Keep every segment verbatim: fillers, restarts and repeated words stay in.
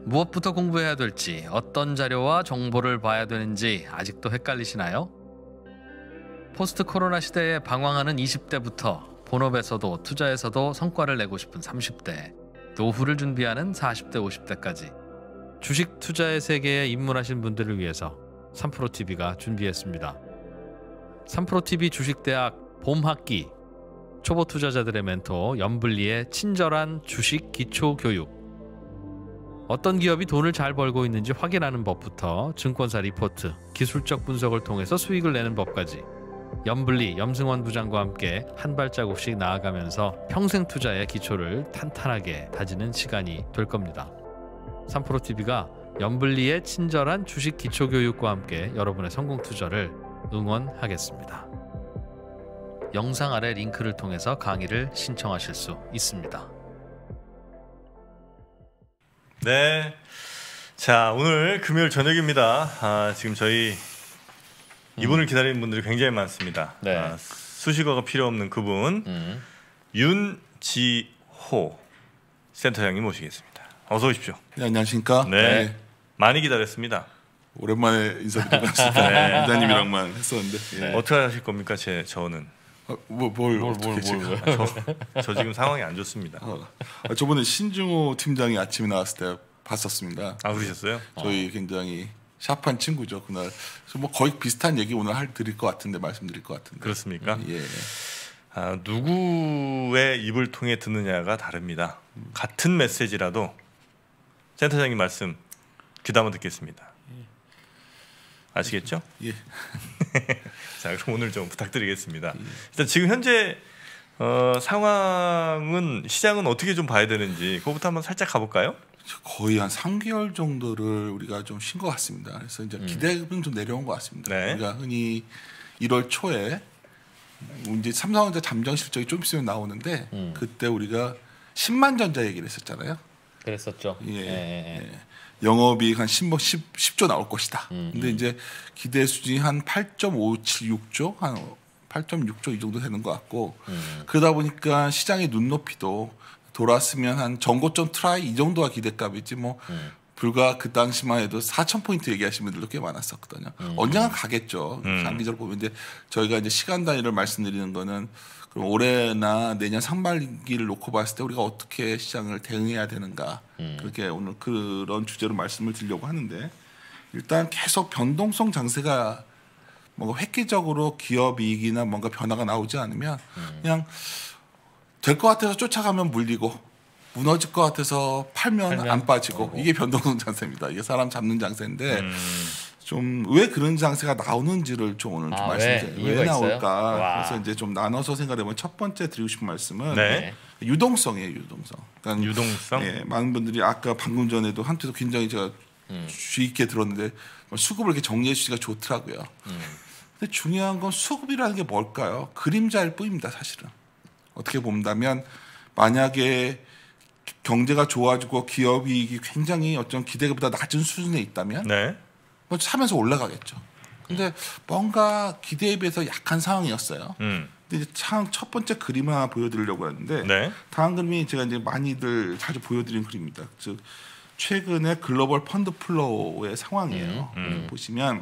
무엇부터 공부해야 될지, 어떤 자료와 정보를 봐야 되는지 아직도 헷갈리시나요? 포스트 코로나 시대에 방황하는 이십 대부터 본업에서도 투자에서도 성과를 내고 싶은 삼십 대, 노후를 준비하는 사십 대, 오십 대까지 주식 투자의 세계에 입문하신 분들을 위해서 삼프로티비가 준비했습니다. 삼프로티비 주식대학 봄학기, 초보 투자자들의 멘토 염블리의 친절한 주식 기초 교육, 어떤 기업이 돈을 잘 벌고 있는지 확인하는 법부터 증권사 리포트, 기술적 분석을 통해서 수익을 내는 법까지 염블리, 염승원 부장과 함께 한 발자국씩 나아가면서 평생 투자의 기초를 탄탄하게 다지는 시간이 될 겁니다. 삼프로티비가 염블리의 친절한 주식 기초 교육과 함께 여러분의 성공 투자를 응원하겠습니다. 영상 아래 링크를 통해서 강의를 신청하실 수 있습니다. 네, 자 오늘 금요일 저녁입니다. 아, 지금 저희 이분을 기다리는 분들이 굉장히 많습니다. 네. 아, 수식어가 필요 없는 그분 음. 윤지호 센터장님 모시겠습니다. 어서 오십시오. 네, 안녕하십니까? 네, 네. 많이 기다렸습니다. 오랜만에 인사드리고 왔습니다. 네. 기자님이랑만 했었는데 네. 어떻게 하실 겁니까? 제 저는 어, 뭐, 뭘, 뭘, 어떻게 뭘, 제가 뭘, 저, 저 지금 상황이 안 좋습니다. 어, 아, 저번에 신중호 팀장이 아침에 나왔을 때 봤었습니다. 아 그러셨어요? 저희 굉장히 샤프한 친구죠 그날. 그래서 뭐 거의 비슷한 얘기 오늘 할 드릴 것 같은데 말씀드릴 것 같은데. 그렇습니까? 예. 아, 누구의 입을 통해 듣느냐가 다릅니다. 음. 같은 메시지라도 센터장님 말씀 귀담아 듣겠습니다. 아시겠죠? 예. 자, 그럼 오늘 좀 부탁드리겠습니다. 예. 일단 지금 현재 어, 상황은 시장은 어떻게 좀 봐야 되는지 그거부터 한번 살짝 가볼까요? 거의 한 삼 개월 정도를 우리가 좀 쉰 것 같습니다. 그래서 이제 기대감은 좀 내려온 것 같습니다. 네. 우리가 흔히 일월 초에 이제 삼성전자 잠정 실적이 좀 있으면 나오는데 음. 그때 우리가 십만 전자 얘기를 했었잖아요. 그랬었죠. 예. 예, 예. 예. 영업이익 한 십, 십, 십조 나올 것이다. 음, 근데 음. 이제 기대 수준이 한 팔 점 오칠육조, 한 팔 점 육조 이 정도 되는 것 같고 음. 그러다 보니까 시장의 눈높이도 돌았으면 한 전고점 트라이 이 정도가 기대값이지 뭐 음. 불과 그 당시만 해도 사천 포인트 얘기하시는 분들도 꽤 많았었거든요. 음. 언젠가 가겠죠. 음. 장기적으로 보면 이제 저희가 이제 시간 단위를 말씀드리는 거는 그럼 올해나 내년 상반기를 놓고 봤을 때 우리가 어떻게 시장을 대응해야 되는가 음. 그렇게 오늘 그런 주제로 말씀을 드리려고 하는데 일단 계속 변동성 장세가 뭔가 획기적으로 기업 이익이나 뭔가 변화가 나오지 않으면 음. 그냥 될 것 같아서 쫓아가면 물리고 무너질 것 같아서 팔면, 팔면 안 빠지고 오고. 이게 변동성 장세입니다. 이게 사람 잡는 장세인데 음. 좀 왜 그런 장세가 나오는지를 좀 오늘 좀 아, 말씀드려요. 왜? 왜, 이유가 있어요? 나올까? 와. 그래서 이제 좀 나눠서 생각해보면 첫 번째 드리고 싶은 말씀은 네. 유동성이에요. 유동성. 그러니까 유동성. 예, 많은 분들이 아까 방금 전에도 한테도 굉장히 제가 음. 주의 있게 들었는데 수급을 이렇게 정리해 주시기가 좋더라고요. 음. 근데 중요한 건 수급이라는 게 뭘까요? 그림자일 뿐입니다. 사실은. 어떻게 본다면 만약에 경제가 좋아지고 기업 이익이 굉장히 어떤 기대보다 낮은 수준에 있다면 네. 뭐 사면서 올라가겠죠. 근데 뭔가 기대에 비해서 약한 상황이었어요. 음. 근데 이제 참 첫 번째 그림을 하나 보여드리려고 하는데 네. 다음 그림이 제가 이제 많이들 자주 보여드린 그림입니다. 즉 최근에 글로벌 펀드 플로우의 상황이에요. 음, 음. 보시면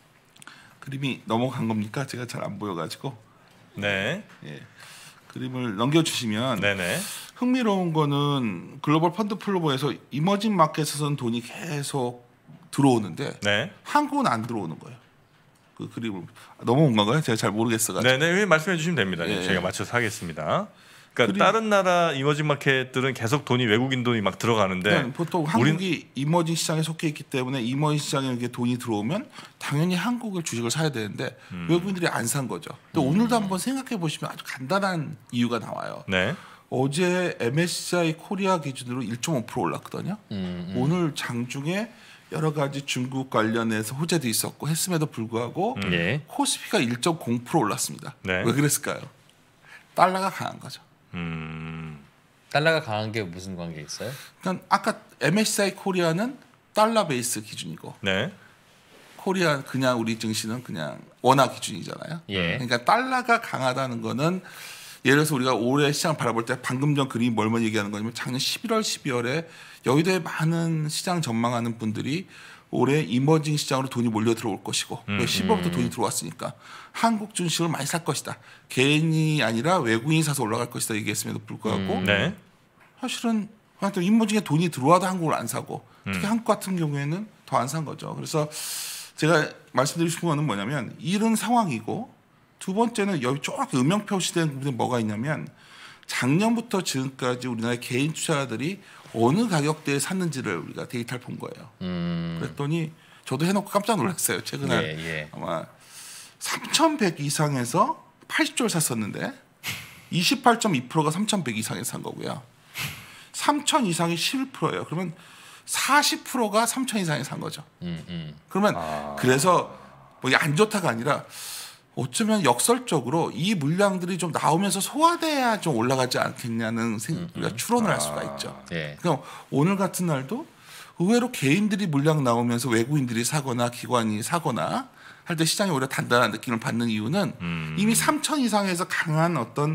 그림이 넘어간 겁니까? 제가 잘 안 보여가지고 네. 예. 그림을 넘겨주시면 네네. 흥미로운 거는 글로벌 펀드 플로우에서 이머징 마켓에서는 돈이 계속 들어오는데 네. 한국은 안 들어오는 거예요. 그 그림을 넘어온 건가요? 제가 잘 모르겠어가지고. 네네. 말씀해 주시면 됩니다. 예, 제가 예. 맞춰서 하겠습니다. 그러니까 그림- 다른 나라 이머징 마켓들은 계속 돈이 외국인 돈이 막 들어가는데 그러니까 보통 우린- 한국이 이머징 시장에 속해 있기 때문에 이머징 시장에 이렇게 돈이 들어오면 당연히 한국을 주식을 사야 되는데 음. 외국인들이 안 산 거죠. 근데 오늘도 한번 생각해 보시면 아주 간단한 이유가 나와요. 네. 어제 엠에스시아이 코리아 기준으로 일 점 오 퍼센트 올랐거든요. 음, 음. 오늘 장중에 여러 가지 중국 관련해서 호재도 있었고 했음에도 불구하고 음. 예. 코스피가 일 점 공 퍼센트 올랐습니다. 네. 왜 그랬을까요? 달러가 강한 거죠. 음. 달러가 강한 게 무슨 관계 있어요? 그러니까 아까 엠에스시아이 코리아는 달러 베이스 기준이고 네. 코리아 그냥 우리 증시는 그냥 원화 기준이잖아요. 예. 그러니까 달러가 강하다는 거는 예를 들어서 우리가 올해 시장 바라볼 때 방금 전 그림이 뭘 얘기하는 거냐면 작년 십일월, 십이월에 여의도에 많은 시장 전망하는 분들이 올해 이머징 시장으로 돈이 몰려 들어올 것이고 음, 십월부터 음. 돈이 들어왔으니까 한국 주식을 많이 살 것이다. 개인이 아니라 외국인이 사서 올라갈 것이다 얘기했음에도 불구하고 음. 네. 사실은 하여튼 인모징에 돈이 들어와도 한국을 안 사고 특히 음. 한국 같은 경우에는 더 안 산 거죠. 그래서 제가 말씀드리고 싶은 거는 뭐냐면 이런 상황이고 두 번째는 여기 조금 음영표시된 부분에 뭐가 있냐면 작년부터 지금까지 우리나라의 개인 투자자들이 어느 가격대에 샀는지를 우리가 데이터를 본 거예요. 음. 그랬더니 저도 해놓고 깜짝 놀랐어요. 최근에 예, 예. 아마 삼천백 이상에서 팔십 조를 샀었는데 이십팔 점 이 퍼센트가 삼천백 이상에서 산 거고요. 삼천 이상이 십일 퍼센트예요. 그러면 사십 퍼센트가 삼천 이상에 산 거죠. 음, 음. 그러면 아. 그래서 뭐 이게 안 좋다가 아니라 어쩌면 역설적으로 이 물량들이 좀 나오면서 소화돼야 좀 올라가지 않겠냐는 생, 우리가 추론을 할 수가 있죠. 예. 그럼 오늘 같은 날도 의외로 개인들이 물량 나오면서 외국인들이 사거나 기관이 사거나 할 때 시장이 오히려 단단한 느낌을 받는 이유는 음. 이미 삼천 이상에서 강한 어떤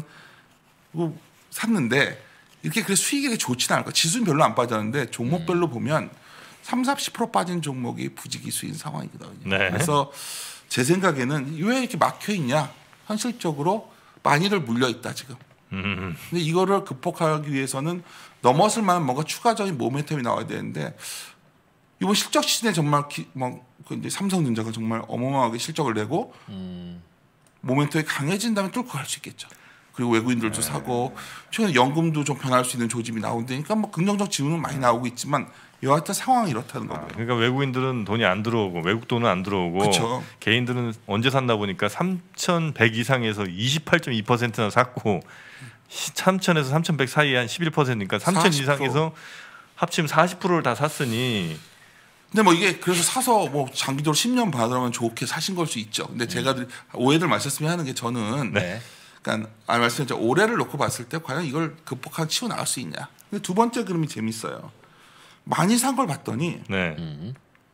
뭐 샀는데 이렇게 그래서 수익이 좋지는 않을 거예요. 지수는 별로 안 빠졌는데 종목별로 보면 삼사십 퍼센트 빠진 종목이 부지기수인 상황이거든요. 네. 그래서 제 생각에는 왜 이렇게 막혀 있냐? 현실적으로 많이들 물려 있다 지금. 음. 근데 이거를 극복하기 위해서는 넘어설 만한 뭔가 추가적인 모멘텀이 나와야 되는데 이번 실적 시즌에 정말 기, 뭐, 그 이제 삼성전자가 정말 어마어마하게 실적을 내고 음. 모멘텀이 강해진다면 뚫고 갈 수 있겠죠. 그리고 외국인들도 사고 최근에 연금도 좀 변할 수 있는 조짐이 나온다니까 뭐 긍정적 지문은 많이 나오고 있지만 여하튼 상황이 이렇다는 거고요. 그러니까 외국인들은 돈이 안 들어오고 외국 돈은 안 들어오고 그쵸. 개인들은 언제 샀나 보니까 삼천백 이상에서 이십팔 점 이 퍼센트나 샀고 삼천에서 삼천백 사이에 한 십일 퍼센트니까 삼천 사십 퍼센트. 이상에서 합치면 사십 퍼센트를 다 샀으니 근데 뭐 이게 그래서 사서 뭐 장기적으로 십 년 받으면 좋게 사신 걸 수 있죠. 근데 제가 늘 오해들 마셨으면 하는 게 저는 네. 그러니까 아 말씀드렸죠. 올해를 놓고 봤을 때 과연 이걸 극복한 치고 나갈 수 있냐. 근데 두 번째 그림이 재밌어요. 많이 산 걸 봤더니 네. 음.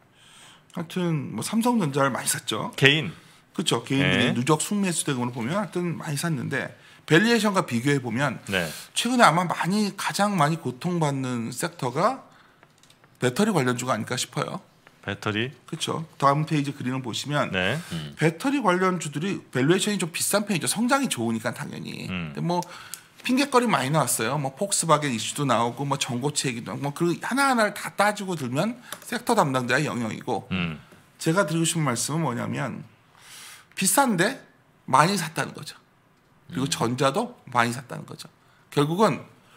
하여튼 뭐 삼성전자를 많이 샀죠. 개인 그렇죠. 개인들이 네. 누적 순매수 대금으로 보면 하여튼 많이 샀는데 밸류에이션과 비교해 보면 네. 최근에 아마 많이 가장 많이 고통받는 섹터가 배터리 관련주가 아닐까 싶어요. 배터리 그렇죠. 다음 페이지 그림을 보시면 네. 배터리 관련주들이 밸류에이션이 좀 비싼 편이죠. 성장이 좋으니까 당연히. 음. 근데 뭐 핑계거리 많이 나왔어요. 뭐 폭스바겐 이슈도 나오고 뭐 전고체 얘기도 나오고 뭐그 하나하나를 다 따지고 들면 섹터 담당자의 영역이고 음. 제가 드리고 싶은 말씀은 뭐냐면 비싼데 많이 샀다는 거죠. 그리고 전자도 많이 샀다는 거죠. 결국은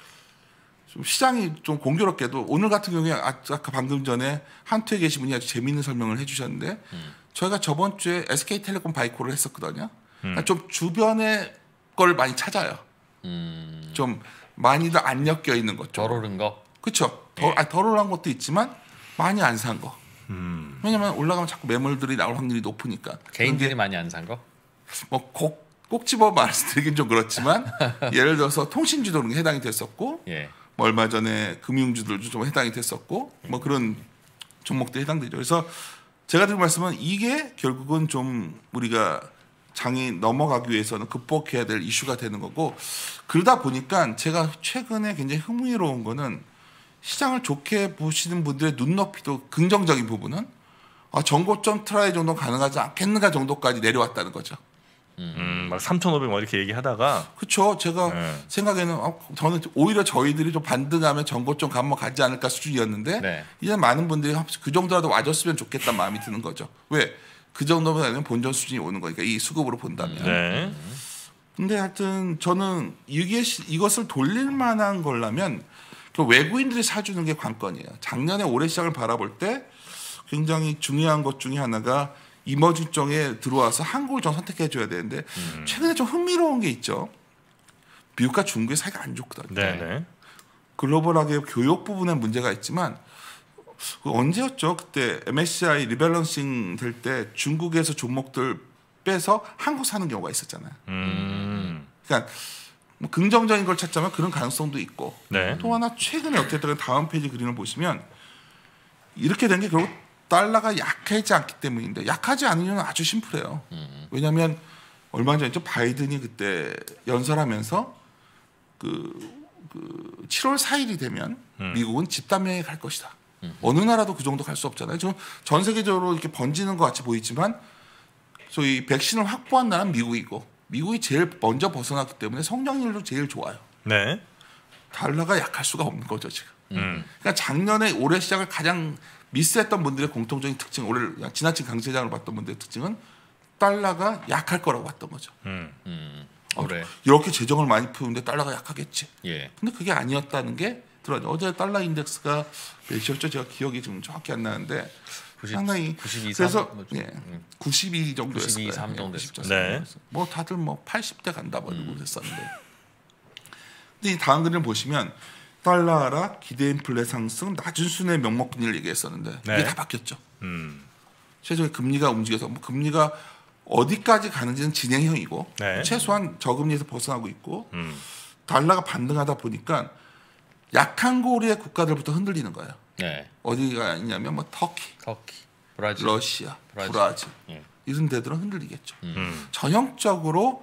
좀 시장이 좀 공교롭게도 오늘 같은 경우에 아까 방금 전에 한투에 계신 분이 아주 재미있는 설명을 해주셨는데 음. 저희가 저번 주에 에스케이텔레콤 바이코를 했었거든요. 그러니까 음. 좀 주변의 걸 많이 찾아요. 음. 좀 많이들 안 엮여 있는 것 좀. 덜 오른 거. 그렇죠. 덜, 예. 아니, 덜 올라간 것도 있지만 많이 안 산 거. 음. 왜냐면 올라가면 자꾸 매물들이 나올 확률이 높으니까. 개인들이 많이 안 산 거. 뭐꼭 꼭 집어 말씀드리긴 좀 그렇지만 예를 들어서 통신주도 그런 게 해당이 됐었고 예. 뭐 얼마 전에 금융주들도 좀 해당이 됐었고 뭐 그런 종목들이 해당되죠. 그래서 제가 드린 말씀은 이게 결국은 좀 우리가 장이 넘어가기 위해서는 극복해야 될 이슈가 되는 거고 그러다 보니까 제가 최근에 굉장히 흥미로운 거는 시장을 좋게 보시는 분들의 눈높이도 긍정적인 부분은 아, 정고점 트라이 정도 가능하지 않겠는가 정도까지 내려왔다는 거죠. 음, 막 삼천오백 막 이렇게 얘기하다가 그렇죠. 제가 네. 생각에는 어, 저는 오히려 저희들이 좀 반등하면 정고점 가면 가지 않을까 수준이었는데 네. 이제 많은 분들이 그 정도라도 와줬으면 좋겠다는 마음이 드는 거죠. 왜? 그 정도면 아니면 본전 수준이 오는 거니까 이 수급으로 본다면. 네. 근데 하여튼 저는 이게 시- 이것을 돌릴 만한 거라면 그 외국인들이 사주는 게 관건이에요. 작년에 올해 시장을 바라볼 때 굉장히 중요한 것 중에 하나가 이머징 쪽에 들어와서 한국을 좀 선택해 줘야 되는데 음. 최근에 좀 흥미로운 게 있죠. 미국과 중국의 사이가 안 좋거든요. 네. 네. 글로벌하게 교역 부분에 문제가 있지만 그 언제였죠? 그때 엠에스시아이 리밸런싱 될 때 중국에서 종목들 빼서 한국 사는 경우가 있었잖아요. 음. 그러니까 뭐 긍정적인 걸 찾자면 그런 가능성도 있고 네. 또 하나 최근에 어쨌든 다음 페이지 그림을 보시면 이렇게 된 게 결국 달러가 약하지 않기 때문인데 약하지 않은 이유는 아주 심플해요. 왜냐하면 얼마 전에 바이든이 그때 연설하면서 그, 그 칠월 사일이 되면 음. 미국은 집단 여행에 갈 것이다. 음. 어느 나라도 그 정도 갈 수 없잖아요. 지금 전 세계적으로 이렇게 번지는 것 같이 보이지만 소위 백신을 확보한 나라는 미국이고 미국이 제일 먼저 벗어났기 때문에 성장률도 제일 좋아요. 네. 달러가 약할 수가 없는 거죠 지금. 음. 그러니까 작년에 올해 시장을 가장 미스했던 분들의 공통적인 특징, 올해 지나친 강세장을 봤던 분들의 특징은 달러가 약할 거라고 봤던 거죠. 음. 음, 어, 올해. 이렇게 재정을 많이 푸는데 달러가 약하겠지. 예. 근데 그게 아니었다는 게 드러나죠. 어제 달러 인덱스가 몇이었죠? 제가 기억이 지금 정확히 안 나는데 구십, 상당히 구십이, 그래서 삼, 뭐 좀, 예, 음. 구십이 정도였을 구십이, 거예요. 삼 예, 정도 구십 됐을 거예요. 네. 뭐 다들 뭐 팔십 대 간다 뭐 이러고 그랬었는데. 근데 이 다음 그림 보시면 달러 하락, 기대 인플레 상승, 낮은 수준의 명목금리를 얘기했었는데 네. 이게 다 바뀌었죠. 음. 최종의 금리가 움직여서 뭐 금리가 어디까지 가는지는 진행형이고 네. 최소한 저금리에서 벗어나고 있고 음. 달러가 반등하다 보니까 약한 고리의 국가들부터 흔들리는 거예요. 네. 어디가 있냐면 뭐 터키, 터키, 브라질. 러시아, 브라질. 브라질, 예. 이런 데들은 흔들리겠죠. 음. 전형적으로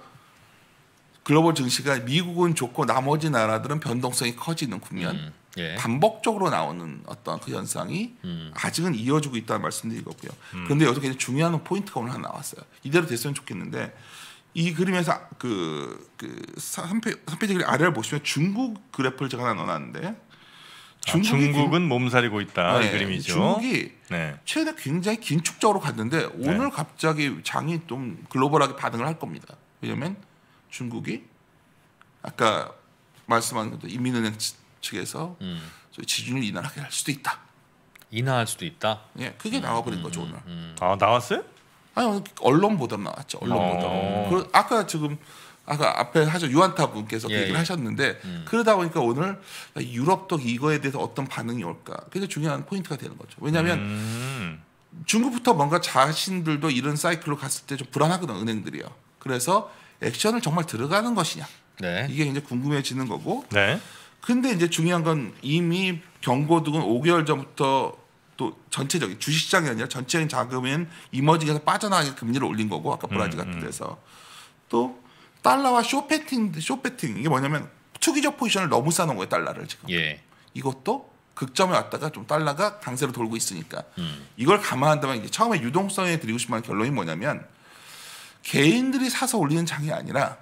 글로벌 증시가 미국은 좋고 나머지 나라들은 변동성이 커지는 국면, 음, 예. 반복적으로 나오는 어떤 그 현상이 음. 아직은 이어지고 있다는 말씀드리고요. 그런데 여기서 굉장히 중요한 포인트가 오늘 하나 나왔어요. 이대로 됐으면 좋겠는데 이 그림에서 그, 그 삼 페이지, 삼 페이지 그림 아래를 보시면 중국 그래프를 제가 하나 넣어놨는데 아, 중국이 중국은 몸살이고 있다 네, 이 그림이죠. 중국이 네. 최근에 굉장히 긴축적으로 갔는데 오늘 갑자기 장이 좀 글로벌하게 반응을 할 겁니다. 왜냐하면 중국이 아까 말씀한 것도 인민은행 측에서 음. 지준을 인하하게 할 수도 있다. 인하할 수도 있다. 예, 그게 나와버린 거죠 오늘. 음. 아 나왔어요? 아니 언론 보도 나왔죠. 언론 어. 보도. 그 아까 지금 아까 앞에 하죠 유한타 분께서 그 예, 얘기를 예. 하셨는데 그러다 보니까 오늘 유럽도 이거에 대해서 어떤 반응이 올까? 그게 중요한 포인트가 되는 거죠. 왜냐하면 음. 중국부터 뭔가 자신들도 이런 사이클로 갔을 때 좀 불안하거든 은행들이요. 그래서 액션을 정말 들어가는 것이냐 네. 이게 이제 궁금해지는 거고. 네. 근데 이제 중요한 건 이미 경고등은 오 개월 전부터 또 전체적인 주식시장이 아니라 전체적인 자금은 이머징에서 빠져나가게 금리를 올린 거고 아까 브라질 같은 데서 또 달러와 쇼배팅 쇼배팅 이게 뭐냐면 투기적 포지션을 너무 쌓아놓은 거예요 달러를 지금. 예. 이것도 극점에 왔다가 좀 달러가 강세로 돌고 있으니까 음. 이걸 감안한다면 이제 처음에 유동성에 드리고 싶은 결론이 뭐냐면 개인들이 사서 올리는 장이 아니라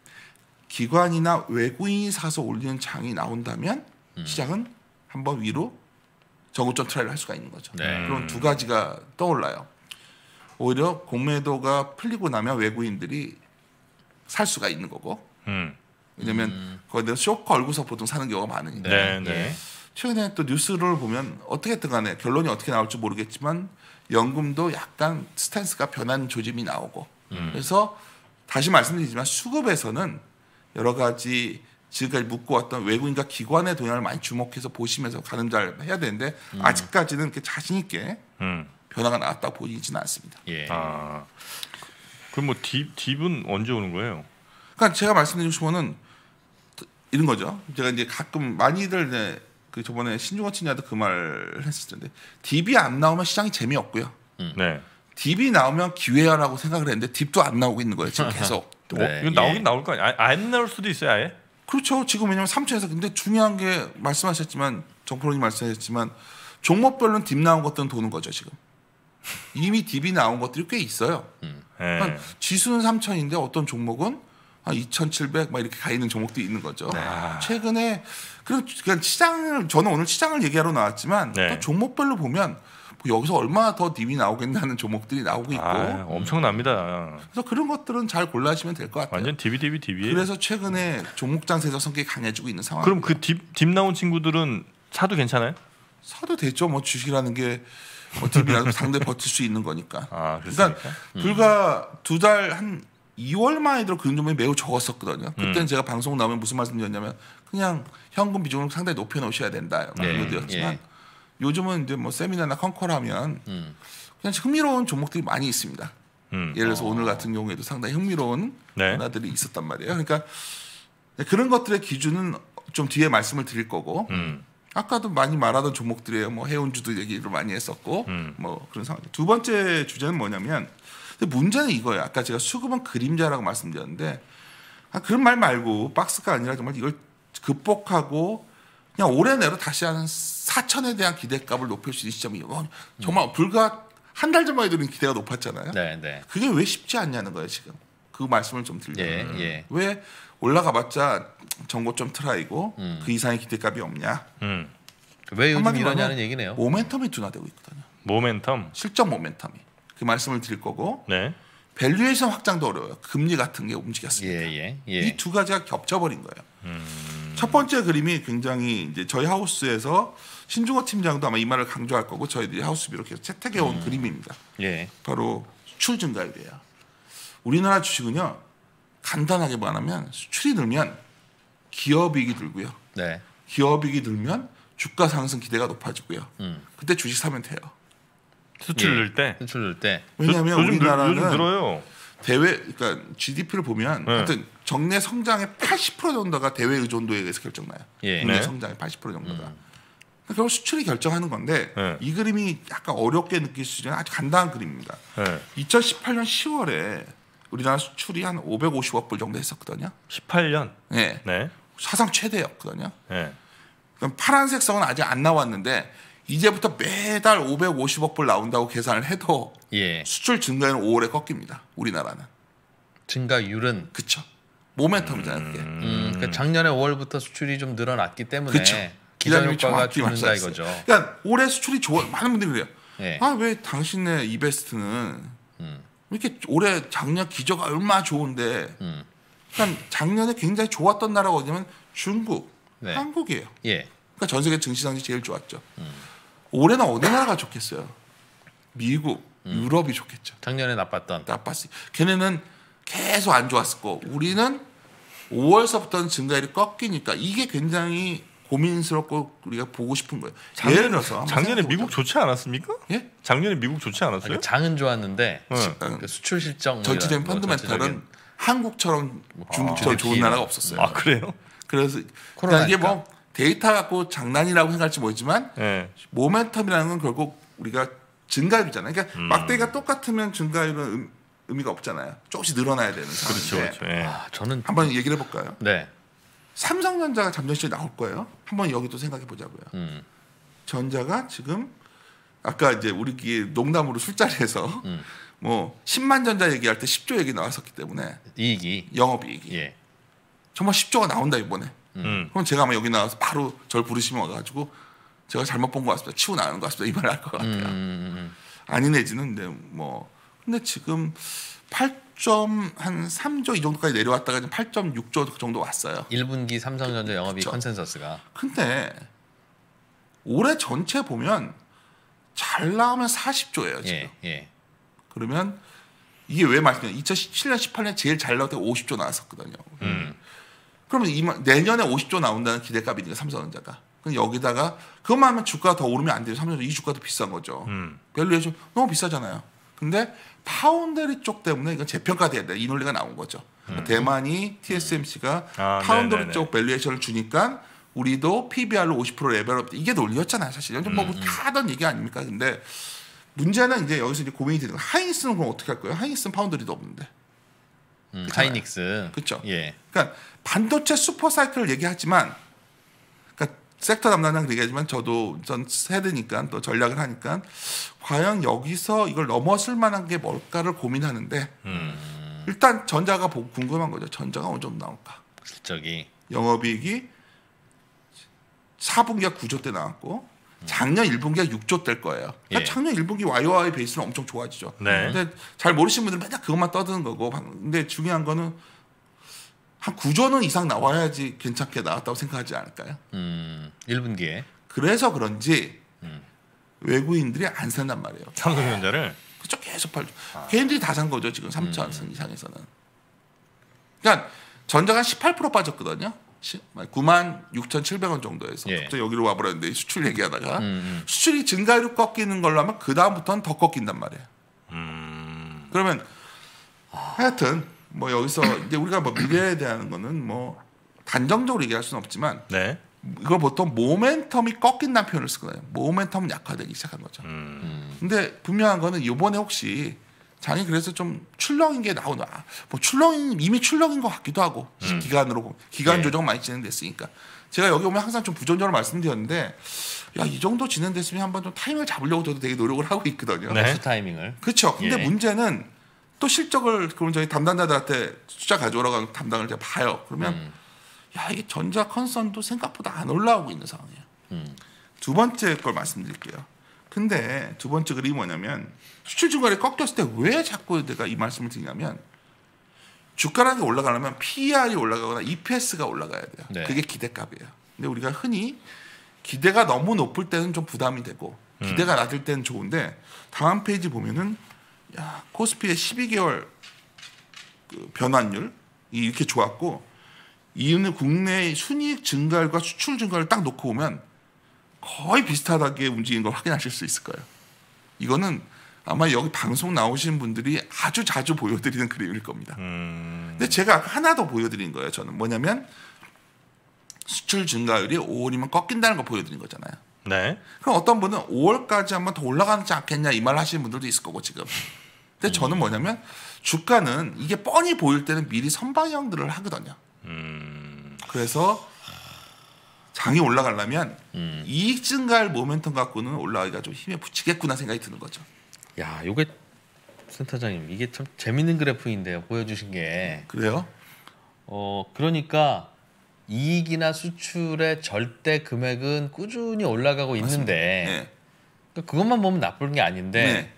기관이나 외국인이 사서 올리는 장이 나온다면 음. 시장은 한번 위로 저고점 트라이를 할 수가 있는 거죠. 네. 그럼 두 가지가 떠올라요. 오히려 공매도가 풀리고 나면 외국인들이 살 수가 있는 거고 음. 왜냐하면 음. 거기다 쇼크 걸고서 보통 사는 경우가 많으니까. 네. 네. 네. 최근에 또 뉴스를 보면 어떻게든 간에 결론이 어떻게 나올지 모르겠지만 연금도 약간 스탠스가 변한 조짐이 나오고 음. 그래서 다시 말씀드리지만 수급에서는 여러 가지 지금까지 묶어왔던 외국인과 기관의 동향을 많이 주목해서 보시면서 가늠 잘 해야 되는데 음. 아직까지는 이렇게 자신 있게 음. 변화가 나왔다 보이지는 않습니다. 예. 아. 그럼 뭐 딥, 딥은 언제 오는 거예요? 그러니까 제가 말씀드리고 싶은 거는 이런 거죠. 제가 이제 가끔 많이들 이제 그 저번에 신중원 친구한테 그 말을 했을 텐데 딥이 안 나오면 시장이 재미없고요. 네. 딥이 나오면 기회야라고 생각을 했는데 딥도 안 나오고 있는 거예요 지금 계속. 어, 네, 이거 나오긴 예. 나올 거 아니야? 아, 안 나올 수도 있어요, 아예? 그렇죠. 지금 왜냐하면 삼천에서 근데 중요한 게 말씀하셨지만 정프로님 말씀하셨지만 종목별로는 딥 나온 것들은 도는 거죠 지금. 이미 딥이 나온 것들이 꽤 있어요. 네. 그러니까 지수는 삼천인데 어떤 종목은 한 이천칠백 막 이렇게 가 있는 종목도 있는 거죠. 네. 최근에 그런 그러니까 시장을 저는 오늘 시장을 얘기하러 나왔지만 네. 또 종목별로 보면 뭐 여기서 얼마나 더 딥이 나오겠다는 종목들이 나오고 있고 아, 엄청납니다. 그래서 그런 것들은 잘 골라하시면 될 것 같아요. 완전 딥이 딥이 딥이에요. 그래서 최근에 종목 장세적 성격이 강해지고 있는 상황. 그럼 그 딥 딥 나온 친구들은 사도 괜찮아요? 사도 되죠. 뭐 주식이라는 게 뭐 딥이라도 상당히 버틸 수 있는 거니까. 아, 그렇습니까? 그러니까 불과 두 달 한 이월 만에 들어 그런 종목이 매우 적었었거든요. 그때는 음. 제가 방송 나오면 무슨 말씀드렸냐면 그냥 현금 비중을 상당히 높여 놓으셔야 된다. 네. 이거였지만 예. 요즘은 이제 뭐 세미나나 컨커하면 음. 그냥 흥미로운 종목들이 많이 있습니다. 음. 예를 들어서 어. 오늘 같은 경우에도 상당히 흥미로운 네. 변화들이 있었단 말이에요. 그러니까 그런 것들의 기준은 좀 뒤에 말씀을 드릴 거고 음. 아까도 많이 말하던 종목들이에요. 뭐 해운주도 얘기를 많이 했었고 음. 뭐 그런 상황. 두 번째 주제는 뭐냐면 근데 문제는 이거예요. 아까 제가 수급은 그림자라고 말씀드렸는데 아, 그런 말 말고 박스가 아니라 정말 이걸 극복하고 그냥 올해 내로 다시 한 사천에 대한 기대값을 높일 수 있는 시점이 어, 정말 음. 불과 한 달 전만 해도 기대가 높았잖아요. 네, 네. 그게 왜 쉽지 않냐는 거예요 지금. 그 말씀을 좀 드리려면 예, 예. 왜 올라가봤자 정고점 트라이고 음. 그 이상의 기대값이 없냐. 음. 왜 요즘 한마디로 이러냐는 하면 얘기네요. 모멘텀이 둔화되고 있거든요. 모멘텀. 실적 모멘텀이. 그 말씀을 드릴 거고 네. 밸류에이션 확장도 어려워요. 금리 같은 게 움직였습니다. 예, 예, 예. 이 두 가지가 겹쳐버린 거예요. 음. 첫 번째 그림이 굉장히 이제 저희 하우스에서 신중호 팀장도 아마 이 말을 강조할 거고 저희들이 하우스비로 계속 채택해 온 음. 그림입니다. 예. 바로 수출 증가율이에요. 우리나라 주식은요 간단하게 말하면 수출이 늘면 기업이익이 들고요. 네. 기업이익이 들면 주가 상승 기대가 높아지고요. 음. 그때 주식 사면 돼요. 수출 예. 늘 때. 수출 늘 때. 왜냐하면 요즘 우리나라는 늘, 요즘 늘어요. 대외 그러니까 지디피를 보면 네. 하여튼 정내 성장의 팔십 퍼센트 정도가 대외 의존도에 의해서 결정나요. 예. 국내 네. 성장의 팔십 퍼센트 정도가. 음. 결국 수출이 결정하는 건데 네. 이 그림이 약간 어렵게 느낄 수 있는 아주 간단한 그림입니다. 네. 이천십팔 년 시월에 우리나라 수출이 한 오백오십억 불 정도 했었거든요. 십팔 년. 네. 네. 사상 최대였거든요. 네. 그럼 파란색 선은 아직 안 나왔는데 이제부터 매달 오백오십억 불 나온다고 계산을 해도 예. 수출 증가율은 오월에 꺾입니다. 우리나라는. 증가율은 그쵸. 모멘텀이잖아요. 그게. 음, 그러니까 작년에 오월부터 수출이 좀 늘어났기 때문에 그쵸. 기존 기자님이 효과가 정확히 죽는다 말씀하셨어요. 이거죠. 그러니까 올해 수출이 좋아. 많은 분들이 그래요. 예. 아 왜 당신네 이베스트는 음. 왜 이렇게 올해 작년 기저가 얼마나 좋은데 음. 그러니까 작년에 굉장히 좋았던 나라가 어디냐면 중국, 네. 한국이에요. 예. 그러니까 전 세계 증시상이 제일 좋았죠. 음. 올해는 어느 나라가 좋겠어요? 미국, 음. 유럽이 좋겠죠. 작년에 나빴던. 나빴어요. 걔네는 계속 안 좋았고 우리는 오월서부터는 증가율이 꺾이니까 이게 굉장히 고민스럽고 우리가 보고 싶은 거예요. 작년에, 예를 들어서 한번 작년에 생각해보자. 미국 좋지 않았습니까? 예? 작년에 미국 좋지 않았어요? 그러니까 장은 좋았는데 네. 그 수출 실적 뭐 전체적인 이런 뭐 펀드멘탈은 전체적인 한국처럼 중국처럼 아, 좋은 나라가 없었어요. 아 그래요? 그래서 코로나니까. 이게 뭐 데이터 갖고 장난이라고 생각할지 모르지만 네. 모멘텀이라는 건 결국 우리가 증가율이잖아요. 그러니까 음. 막대기가 똑같으면 증가율은 음, 의미가 없잖아요. 조금씩 늘어나야 되는 그렇죠, 상황인데 그렇죠. 예. 아, 저는 한번 얘기를 해볼까요? 네. 삼성전자가 잠정시에 나올 거예요. 한번 여기도 생각해 보자고요. 음. 전자가 지금 아까 이제 우리끼리 농담으로 술자리에서 음. 뭐 십만 전자 얘기할 때 십조 얘기 나왔었기 때문에 이익이 영업이익이 예. 정말 십조가 나온다 이번에. 음. 그럼 제가 아마 여기 나와서 바로 절 부르시면 와가지고 제가 잘못 본 것 같습니다. 치고 나가는 것 같습니다. 이 말을 할 것 같아요. 음, 음, 음. 아니 내지는 근데 뭐 근데 지금 팔 점 한 삼조 이 정도까지 내려왔다가 지금 팔 점 육조 정도 왔어요. 일 분기 삼성전자 영업이익 그쵸. 컨센서스가 근데 올해 전체 보면 잘 나오면 사십조예요 지금. 예, 예. 그러면 이게 왜 말씀드려요? 이천십칠 년, 십팔 년 제일 잘 나올 때 오십조 나왔었거든요. 음. 그러면 이 내년에 오십조 나온다는 기대값이니까 삼성전자가. 그럼 여기다가 그것만 하면 주가가 더 오르면 안 돼요. 삼성전자 이 주가도 비싼 거죠. 음. 밸류에이션 너무 비싸잖아요. 근데 파운드리 쪽 때문에 이건 재평가돼야 돼. 이 논리가 나온 거죠. 음. 대만이 티에스엠씨가 아, 파운드리 네네네. 쪽 밸류에이션을 주니까 우리도 피비알로 오십 퍼센트 레벨업 이게 논리였잖아요. 사실 요즘 뭐 음, 다 하던 얘기 아닙니까? 근데 문제는 이제 여기서 이제 고민이 되는 거. 하이닉스는 그럼 어떻게 할 거예요? 하이닉스는 파운드리도 없는데. 음, 그렇잖아요. 하이닉스. 그렇죠. 예. 그러니까 반도체 슈퍼 사이클을 얘기하지만 그러니까 섹터 담당자는 얘기하지만 저도 전 세대니까 또 전략을 하니까 과연 여기서 이걸 넘어설 만한 게 뭘까를 고민하는데 음. 일단 전자가 보고 궁금한 거죠. 전자가 어느 정도 나올까? 실적이 영업이익이 사 분기가 구조 때 나왔고 작년 일 분기가 육조 될 거예요. 그러니까 예. 작년 일 분기 와이오와이 베이스는 엄청 좋아지죠. 네. 근데 잘 모르시는 분들은 맨날 그것만 떠드는 거고 근데 중요한 거는 한 구조는 이상 나와야지 괜찮게 나왔다고 생각하지 않을까요? 음, 일 분기에 그래서 그런지 음. 외국인들이 안 산단 말이에요. 삼성전자를 그쪽 계속 팔죠. 개인들이 다 산 거죠. 지금 삼천 선 이상에서는. 그러니까 전자가 십팔 퍼센트 빠졌거든요. 구만 육천칠백 원 정도에서 예. 갑자기 여기로 와버렸는데 수출 얘기하다가 음, 음. 수출이 증가율이 꺾이는 걸로 하면 그 다음부터는 더 꺾인단 말이에요. 음. 그러면 하여튼 뭐 여기서 이제 우리가 뭐 미래에 대한 거는 뭐 단정적으로 얘기할 수는 없지만 네. 이걸 보통 모멘텀이 꺾인다는 표현을 쓰거든요. 모멘텀은 약화되기 시작한 거죠. 음. 음. 근데 분명한 거는 이번에 혹시 장이 그래서 좀 출렁인 게 나오나. 뭐 출렁인 이미 출렁인 것 같기도 하고 음. 기간으로 보면 기간 예. 조정 많이 진행됐으니까 제가 여기 오면 항상 좀 부정적으로 말씀드렸는데 야 이 정도 진행됐으면 한번 좀 타이밍을 잡으려고 저도 되게 노력을 하고 있거든요. 네. 수 타이밍을. 그렇죠. 근데 예. 문제는 또 실적을 그럼 저희 담당자들한테 숫자 가져오라고 하면 담당을 제가 봐요. 그러면 음. 야 이게 전자 컨선도 생각보다 안 올라오고 있는 상황이에요. 음. 두 번째 걸 말씀드릴게요. 근데 두 번째 그림이 뭐냐면 수출 증가율이 꺾였을 때 왜 자꾸 내가 이 말씀을 드리냐면 주가라는 게 올라가려면 피이알이 올라가거나 이피에스가 올라가야 돼요. 네. 그게 기대값이에요. 근데 우리가 흔히 기대가 너무 높을 때는 좀 부담이 되고 기대가 낮을 때는 좋은데 다음 페이지 보면은 야 코스피의 십이 개월 그 변환율이 이렇게 좋았고 이유는 국내 순이익 증가율과 수출 증가율을 딱 놓고 보면 거의 비슷하게 움직인 걸 확인하실 수 있을 거예요. 이거는 아마 여기 방송 나오신 분들이 아주 자주 보여드리는 그림일 겁니다. 음. 근데 제가 하나 더 보여드린 거예요. 저는 뭐냐면 수출 증가율이 오월이면 꺾인다는 거 보여드린 거잖아요. 네. 그럼 어떤 분은 오월까지 한번 더 올라가지 않겠냐 이 말 하시는 분들도 있을 거고 지금. 근데 저는 뭐냐면 주가는 이게 뻔히 보일 때는 미리 선방형들을 하거든요. 음. 그래서 장이 올라가려면 음. 이익 증가율 모멘텀 갖고는 올라가기가 좀 힘에 붙이겠구나 생각이 드는 거죠. 야, 요게 센터장님 이게 참 재밌는 그래프인데요. 보여주신 게. 그래요? 어 그러니까 이익이나 수출의 절대 금액은 꾸준히 올라가고 있는데 네. 그러니까 그것만 보면 나쁜 게 아닌데 네.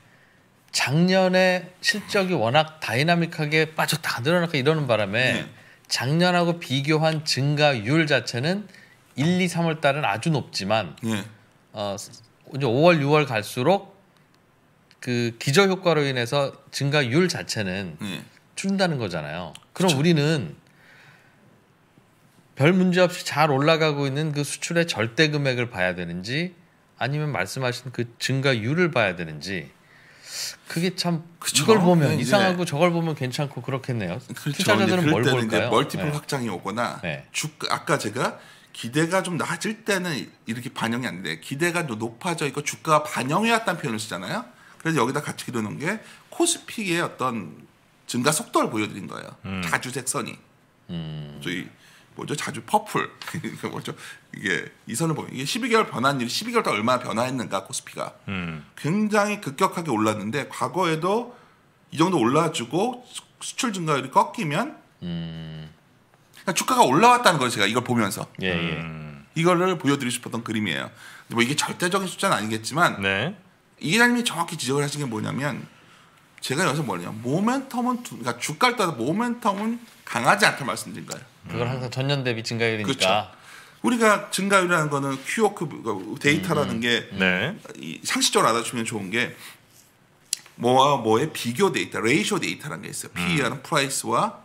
작년에 실적이 워낙 다이나믹하게 빠졌다 늘어났다 이러는 바람에 네. 작년하고 비교한 증가율 자체는 일, 이, 삼월 달은 아주 높지만 네. 어, 이제 오월, 유월 갈수록 그 기저 효과로 인해서 증가율 자체는 네. 줄는다는 거잖아요. 그럼 그쵸. 우리는 별 문제 없이 잘 올라가고 있는 그 수출의 절대 금액을 봐야 되는지 아니면 말씀하신 그 증가율을 봐야 되는지 그게 참 그쵸. 이걸 보면 네, 이제- 이상하고 저걸 보면 괜찮고 그렇겠네요. 그렇죠. 투자자들은 이제 뭘 그럴 때는 이제 볼까요? 멀티플 네. 확장이 오거나 네. 주가 아까 제가 기대가 좀 낮을 때는 이렇게 반영이 안 돼. 기대가 좀 높아져 있고 주가가 반영해 왔다는 표현을 쓰잖아요. 그래서 여기다 같이 그려놓은 게 코스피의 어떤 증가 속도를 보여드린 거예요. 음. 자주색 선이. 음, 저희 뭐죠? 자주 퍼플. 이게 뭐죠? 이게 이 선을 보면 이게 십이 개월 변환율이 십이 개월 동안 얼마나 변화했는가 코스피가. 음. 굉장히 급격하게 올랐는데 과거에도 이 정도 올라주고 수- 수출 증가율이 꺾이면 음, 그러니까 주가가 올라왔다는 거예요. 제가 이걸 보면서 예, 예. 음. 이거를 보여드리고 싶었던 그림이에요. 근데 뭐 이게 절대적인 숫자는 아니겠지만 네. 이 기자님이 정확히 지적을 하신 게 뭐냐면 제가 여기서 뭐냐면 모멘텀은 두- 그러니까 주가를 따라 모멘텀은 강하지 않다 말씀드린 거예요. 그걸 항상 전년 대비 증가율이니까. 그렇죠. 우리가 증가율이라는 거는 큐오크 데이터라는 게 네. 이 상식적으로 알아주면 좋은 게 뭐와 뭐의 비교 데이터, 레이쇼 데이터라는 게 있어요. P라는 프라이스와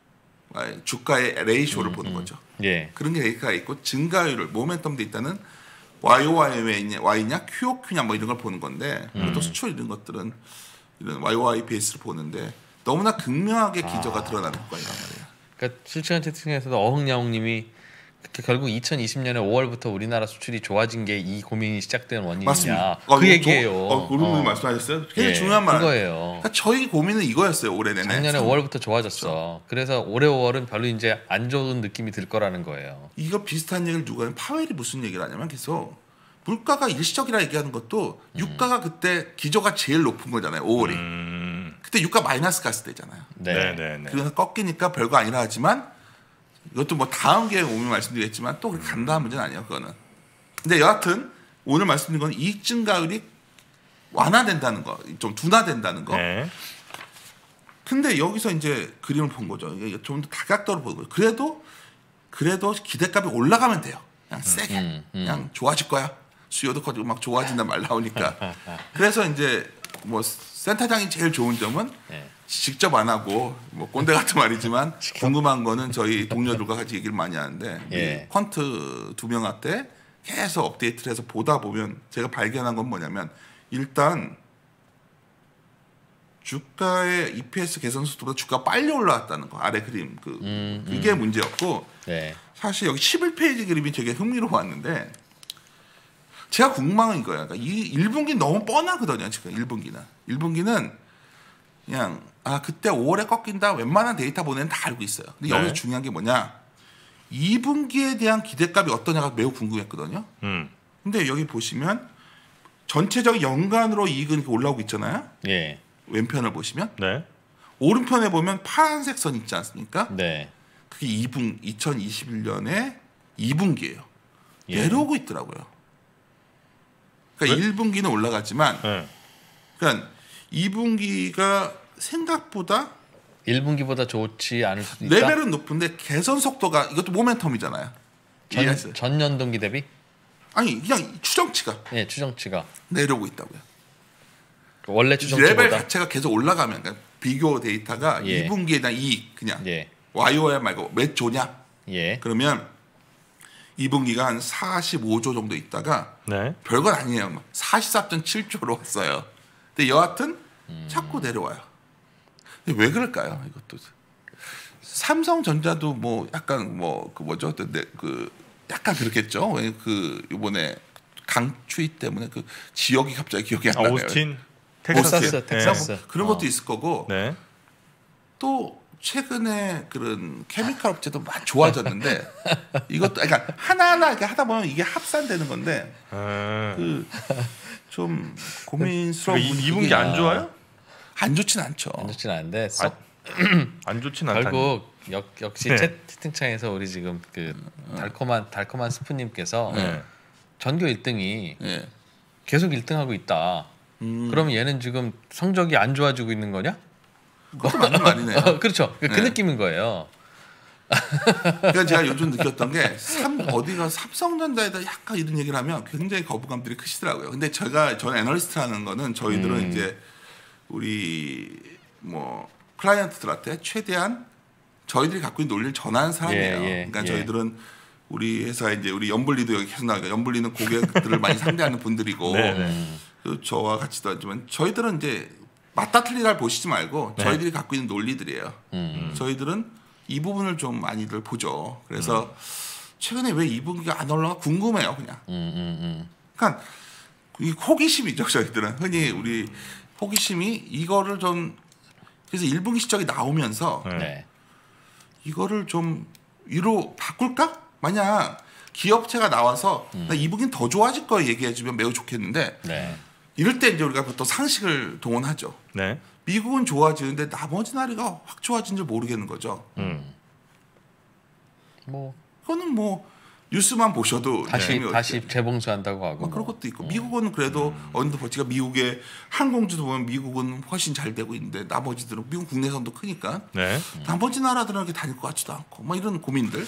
주가의 레이쇼를 보는 거죠. 예. 그런 게 데이터가 있고 증가율을 모멘텀 데이터는 와이오와이냐, Y냐, 큐오큐냐 뭐 이런 걸 보는 건데 또 수출 이런 것들은 이런 와이오와이 베이스를 보는데 너무나 극명하게 기저가 드러나는 거예요. 말이에요. 그러니까 실시간 채팅에서도 어흥야옹님이 결국 이천이십 년에 오월부터 우리나라 수출이 좋아진 게 이 고민이 시작된 원인이냐 맞습니다. 그 어, 이거 얘기예요. 저- 어, 그런 분 어. 말씀하셨어요? 굉장히 예, 중요한 말. 그거예요. 그러니까 저희 고민은 이거였어요 올해 내내. 작년에 참. 오월부터 좋아졌어. 그래서 올해 오월은 별로 이제 안 좋은 느낌이 들 거라는 거예요. 이거 비슷한 얘기를 누가 하면 파웰이 무슨 얘기를 하냐면 계속 물가가 일시적이라 얘기하는 것도 유가가 그때 기저가 제일 높은 거잖아요. 오월이. 음. 그때 유가 마이너스 갔을 때잖아요. 네. 네, 네, 네. 그래서 꺾이니까 별거 아니라 하지만 이것도 뭐 다음 기회에 오면 말씀드리겠지만 또 그렇게 간다는 문제는 아니에요. 그거는. 근데 여하튼 오늘 말씀드린 건 이익 증가율이 완화된다는 거, 좀 둔화된다는 거. 네. 근데 여기서 이제 그림을 본 거죠. 이게 좀 더 다각도로 보는 거죠. 그래도 그래도 기대값이 올라가면 돼요. 그냥 세게, 음, 음. 그냥 좋아질 거야. 수요도 커지고 막 좋아진다 말 나오니까. 그래서 이제 뭐 센터장이 제일 좋은 점은 네. 직접 안 하고 뭐 꼰대 같은 말이지만 궁금한 거는 저희 동료들과 같이 얘기를 많이 하는데 예. 이 퀀트 두 명한테 계속 업데이트를 해서 보다 보면 제가 발견한 건 뭐냐면 일단 주가의 이피에스 개선 속도보다 주가가 빨리 올라왔다는 거 아래 그림 그 음, 그게 문제였고 네. 사실 여기 십일 페이지 그림이 되게 흥미로웠는데 제가 궁금한 거예요. 그러니까 이 일 분기 너무 뻔하거든요. 지금 일 분기는 일 분기는 그냥 아 그때 오월에 꺾인다 웬만한 데이터 보내는 다 알고 있어요. 근데 여기서 네. 중요한 게 뭐냐? 이 분기에 대한 기대값이 어떠냐가 매우 궁금했거든요. 음. 근데 여기 보시면 전체적 연간으로 이익은 이렇게 올라오고 있잖아요. 예. 왼편을 보시면 네. 오른편에 보면 파란색 선 있지 않습니까? 네. 그게 이 분 이천이십일 년에 이 분기예요. 예. 내려오고 있더라고요. 그러니까 왜? 일 분기는 올라갔지만 네. 그러니까 이 분기가 생각보다 일 분기보다 좋지 않을 수도 있다. 레벨은 높은데 개선 속도가 이것도 모멘텀이잖아요. 이해하세요? 전, 전 연동기 대비? 아니 그냥 추정치가 예, 추정치가 내려오고 있다고요. 원래 레벨 추정치보다 자체가 계속 올라가면 그러니까 비교 데이터가 예. 이 분기에 대한 이익 그냥 예. 와이오알 말고 몇 조냐? 예. 그러면 이 분기가 한 사십오 조 정도 있다가 네. 별건 아니에요. 막 사십사 점 칠 조로 왔어요. 근데 여하튼 음. 자꾸 내려와요. 근데 왜 그럴까요? 이것도 삼성전자도 뭐 약간 뭐 그 뭐죠? 근데 그 약간 그렇겠죠. 왜 그 이번에 강추위 때문에 그 지역이 갑자기 기억이 안 아, 나네요. 오스틴, 텍사스, 텍사스. 텍사스. 그런 어. 것도 있을 거고 네. 또 최근에 그런 케미칼 업체도 많이 좋아졌는데 이것도 그러니까 하나하나 이렇게 하다 보면 이게 합산되는 건데 아. 그 좀 고민스러운 이, 이 분위기. 분기 안 좋아요? 안 좋진 않죠. 안 좋진 않은데 썩 안 좋진 않다. 결국 역, 역시 네. 채, 채팅창에서 우리 지금 그 달콤한 달콤한 스프님께서 네. 전교 일 등이 예. 계속 일 등하고 있다. 음. 그러면 얘는 지금 성적이 안 좋아지고 있는 거냐? 그것도 맞는 말이네요. 어, 그렇죠. 그, 그 네. 느낌인 거예요. 그러니까 제가 요즘 느꼈던 게 삼, 어디가 삼성전자에다 약간 이런 얘기를 하면 굉장히 거부감들이 크시더라고요. 근데 제가 전 애널리스트라는 거는 저희들은 음. 이제 우리 뭐 클라이언트들한테 최대한 저희들이 갖고 있는 논리를 전하는 사람이에요. 예, 예, 그러니까 예. 저희들은 우리 회사에 이제 우리 연불리도 여기 계속 나가요. 연불리는 고객들을 많이 상대하는 분들이고 네, 네. 음. 그 저와 같이도 하지만 저희들은 이제 맞다 틀리다를 보시지 말고 네. 저희들이 갖고 있는 논리들이에요. 음. 저희들은 이 부분을 좀 많이들 보죠. 그래서 최근에 왜 이 분기가 안 올라가 궁금해요, 그냥. 음, 음, 음. 그러니까 이 호기심이죠, 저희들은. 흔히 우리 호기심이 이거를 좀 그래서 일 분기 실적이 나오면서 네. 네. 이거를 좀 위로 바꿀까? 만약 기업체가 나와서 나 이 분기는 더 좋아질 거 얘기해주면 매우 좋겠는데 네. 이럴 때 이제 우리가 보통 상식을 동원하죠. 네. 미국은 좋아지는데 나머지 나라가 확 좋아진 줄 모르겠는 거죠. 음. 뭐 그거는 뭐 뉴스만 보셔도 다시 재미없게. 다시 재봉수한다고 하고 뭐 그런 뭐. 것도 있고 미국은 그래도 어느 버티가 미국의 항공주도 보면 미국은 훨씬 잘 되고 있는데 나머지들은 미국 국내선도 크니까 네. 나머지 나라들은 이렇게 다닐 것 같지도 않고 뭐 이런 고민들.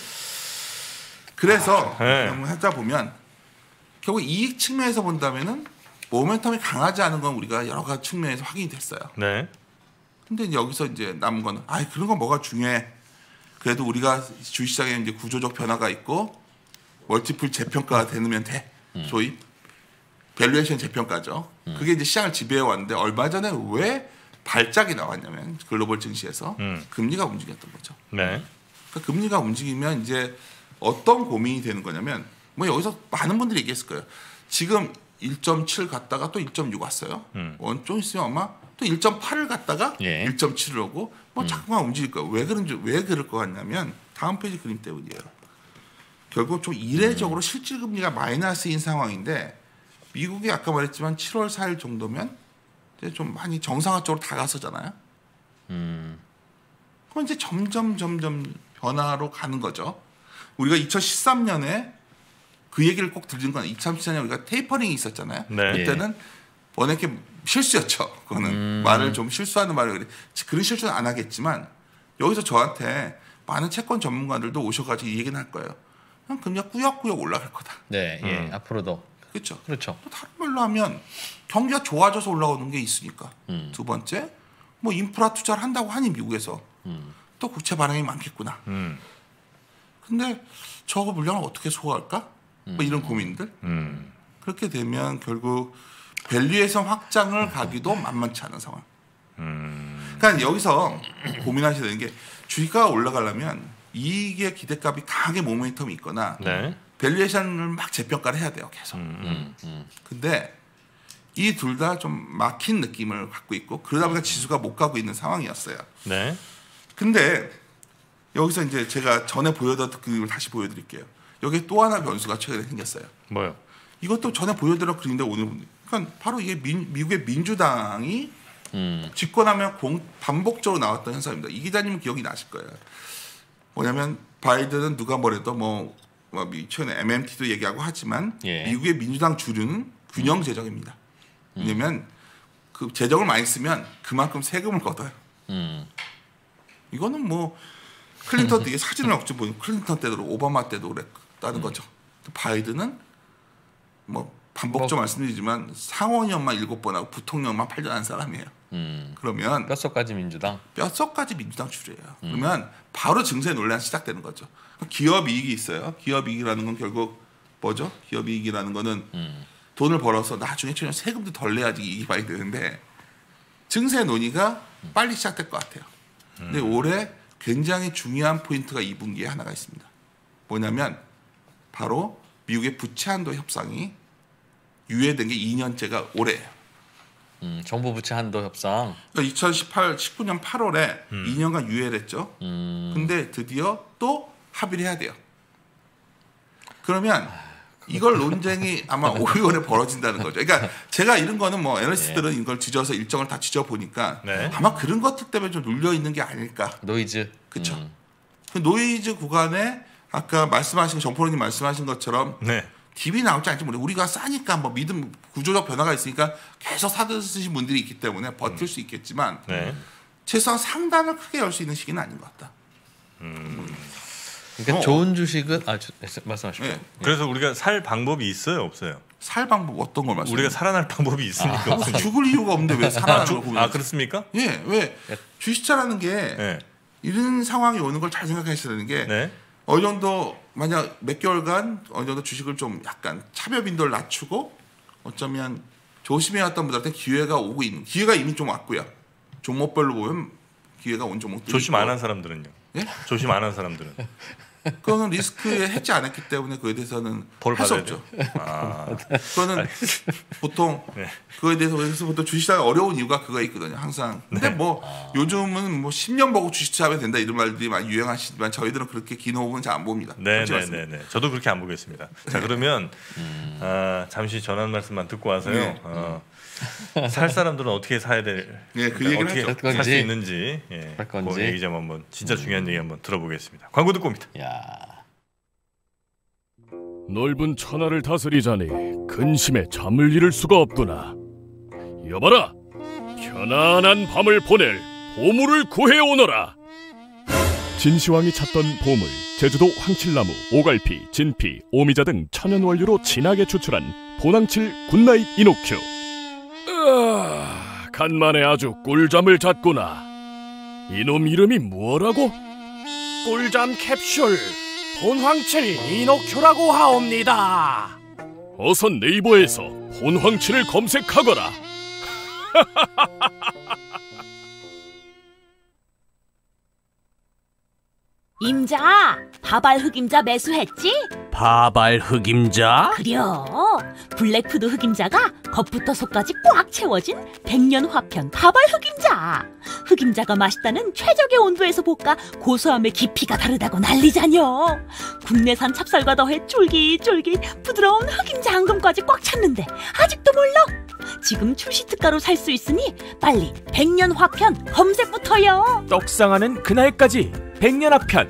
그래서 네. 한번 하다 보면 결국 이익 측면에서 본다면은 모멘텀이 강하지 않은 건 우리가 여러 가지 측면에서 확인이 됐어요. 네. 근데 이제 여기서 이제 남은 거는 아 그런 건 뭐가 중요해. 그래도 우리가 주식시장에 이제 구조적 변화가 있고 멀티플 재평가가 되면 돼. 소위 밸류에이션 재평가죠. 그게 이제 시장을 지배해 왔는데 얼마 전에 왜 발작이 나왔냐면 글로벌 증시에서 음. 금리가 움직였던 거죠. 네. 그러니까 금리가 움직이면 이제 어떤 고민이 되는 거냐면 뭐 여기서 많은 분들이 얘기했을 거예요. 지금 일 점 칠 갔다가 또 일 점 육 왔어요. 음. 원좀 있으면 아마 또 일 점 팔을 갔다가 예. 일 점 칠을 오고 뭐 자꾸만 움직일 거예요. 왜 그런지 왜 그럴 것 같냐면 다음 페이지 그림 때문이에요. 결국 좀 이례적으로 실질 금리가 마이너스인 상황인데 미국이 아까 말했지만 칠월 사일 정도면 이제 좀 많이 정상화 쪽으로 다가서잖아요. 음. 그럼 이제 점점 점점 변화로 가는 거죠. 우리가 이천십삼 년에 그 얘기를 꼭 들은 건 이천십삼 년에 우리가 테이퍼링이 있었잖아요. 네. 그때는 원액게 실수였죠. 그거는 음. 말을 좀 실수하는 말을 그래. 그런 실수는 안 하겠지만 여기서 저한테 많은 채권 전문가들도 오셔가지고 이 얘기는 할 거예요. 그냥 금리가 꾸역꾸역 올라갈 거다. 네. 예. 음. 앞으로도 그렇죠. 그렇죠. 또 다른 말로 하면 경기가 좋아져서 올라오는 게 있으니까. 음. 두 번째, 뭐 인프라 투자를 한다고 하니 미국에서 음. 또 국채 발행이 많겠구나. 음. 근데 저거 물량을 어떻게 소화할까? 뭐 이런 고민들. 음. 그렇게 되면 결국 밸류에이션 확장을 가기도 만만치 않은 상황. 음. 그러니까 여기서 고민하셔야 되는 게 주가가 올라가려면 이익의 기대값이 강하게 모멘텀이 있거나 네. 밸류에이션을 막 재평가를 해야 돼요. 계속. 음. 음. 음. 근데 이 둘 다 좀 막힌 느낌을 갖고 있고 그러다 보니까 지수가 못 가고 있는 상황이었어요. 네. 근데 여기서 이제 제가 전에 보여드렸던 그림을 다시 보여드릴게요. 여기 또 하나 변수가 최근에 생겼어요. 뭐요? 이것도 전에 보여드렸던 그림인데 오늘 그러니까 바로 이게 민, 미국의 민주당이 음. 집권하면 공, 반복적으로 나왔던 현상입니다. 이 기자님은 기억이 나실 거예요. 뭐냐면 바이든은 누가 뭐래도 뭐, 뭐 최근에 엠엠티도 얘기하고 하지만 예. 미국의 민주당 주류는 균형 재정입니다. 음. 왜냐면 그 재정을 많이 쓰면 그만큼 세금을 걷어요. 음. 이거는 뭐 클린턴 때 사진을 억지 보니 클린턴 때도 오바마 때도 그랬다는 음. 거죠. 바이든은 뭐 반복적으로 뭐, 말씀드리지만 상원의원만 일곱 번 하고 부통령만 팔 년 한 사람이에요. 음. 그러면 뼛속까지 민주당. 뼛속까지 민주당 주류예요. 음. 그러면 바로 증세 논란 시작되는 거죠. 기업 이익이 있어요. 기업 이익이라는 건 결국 뭐죠? 기업 이익이라는 거는 음. 돈을 벌어서 나중에 세금도 덜 내야지 이익이 많이 되는데 증세 논의가 음. 빨리 시작될 것 같아요. 음. 근데 올해 굉장히 중요한 포인트가 이 분기에 하나가 있습니다. 뭐냐면 바로 미국의 부채 한도 협상이 유예된 게 이 년째가 올해예요. 음, 정부 부채 한도 협상. 그러니까 이천십팔, 십구 년 팔월에 음. 이 년간 유예를 했죠. 음. 근데 드디어 또 합의를 해야 돼요. 그러면 이걸 논쟁이 아마 오월에 벌어진다는 거죠. 그러니까 제가 이런 거는 뭐 애널리스트들은 네. 이걸 뒤져서 일정을 다 뒤져 보니까 네. 아마 그런 것들 때문에 좀 눌려 있는 게 아닐까. 노이즈. 그렇죠. 음. 그 노이즈 구간에 아까 말씀하신 정포로님 말씀하신 것처럼 네. 딥이 나올지 아닐지 모르겠어요. 우리가 싸니까 뭐 믿음 구조적 변화가 있으니까 계속 사드시는 분들이 있기 때문에 버틸 음. 수 있겠지만 네. 최소한 상단을 크게 열 수 있는 시기는 아닌 것 같다. 음. 그러니까 어. 좋은 주식은 아 주, 말씀하시죠. 네. 그래서 우리가 살 방법이 있어요, 없어요? 살 방법 어떤 걸 말씀하세요? 우리가 살아날 방법이 있습니까? 아, 죽을 이유가 없는데 왜 살아나는 걸 보면? 아 그렇습니까? 예, 왜 주식자라는 게 네. 이런 상황이 오는 걸 잘 생각하셔야 되는 게 네. 어느 정도 만약 몇 개월간 어느 정도 주식을 좀 약간 차별 빈도를 낮추고 어쩌면 조심해왔던 분들한테 기회가 오고 있는 기회가 이미 좀 왔고요. 종목별로 보면 기회가 온 종목들 조심 안 한 사람들은요? 예? 조심 안 한 사람들은 그거는 리스크에 해지 않았기 때문에 그에 대해서는 할 수 없죠. 아. 그거는 보통 네. 그거에 대해서 그래서 보통 주식사가 어려운 이유가 그거 있거든요. 항상. 근데 네. 뭐 아. 요즘은 뭐 십 년 보고 주식 하면 된다 이런 말들이 많이 유행하시지만 저희들은 그렇게 긴 호흡은 잘 안 봅니다. 네네네. 네, 네. 저도 그렇게 안 보겠습니다. 자 그러면 음. 아, 잠시 전한 말씀만 듣고 와서요. 네. 어, 살 사람들은 어떻게 사야 될? 네, 그 얘기를 어떻게 살 수 있는지, 예, 그 얘기 좀 한번 진짜 중요한 음. 얘기 한번 들어보겠습니다. 광고 듣고 옵니다. 야. 넓은 천하를 다스리자니 근심에 잠을 이룰 수가 없구나. 여봐라, 편안한 밤을 보낼 보물을 구해오너라. 진시황이 찾던 보물, 제주도 황칠나무, 오갈피, 진피, 오미자 등 천연 원료로 진하게 추출한 보낭칠 굿나잇 이노큐. 으아, 간만에 아주 꿀잠을 잤구나. 이놈 이름이 뭐라고? 꿀잠 캡슐 본황칠 이노큐라고 하옵니다. 어서 네이버에서 본황칠을 검색하거라. 임자, 바발 흑임자 매수했지? 바발 흑임자? 그려. 블랙푸드 흑임자가 겉부터 속까지 꽉 채워진 백년 화편 바발 흑임자. 흑임자가 맛있다는 최적의 온도에서 볶아 고소함의 깊이가 다르다고 난리자녀. 국내산 찹쌀과 더해 쫄깃쫄깃 부드러운 흑임자 앙금까지 꽉 찼는데 아직도 몰라? 지금 출시 특가로 살 수 있으니 빨리 백년 화편 검색부터요. 떡상하는 그날까지 백년 화편.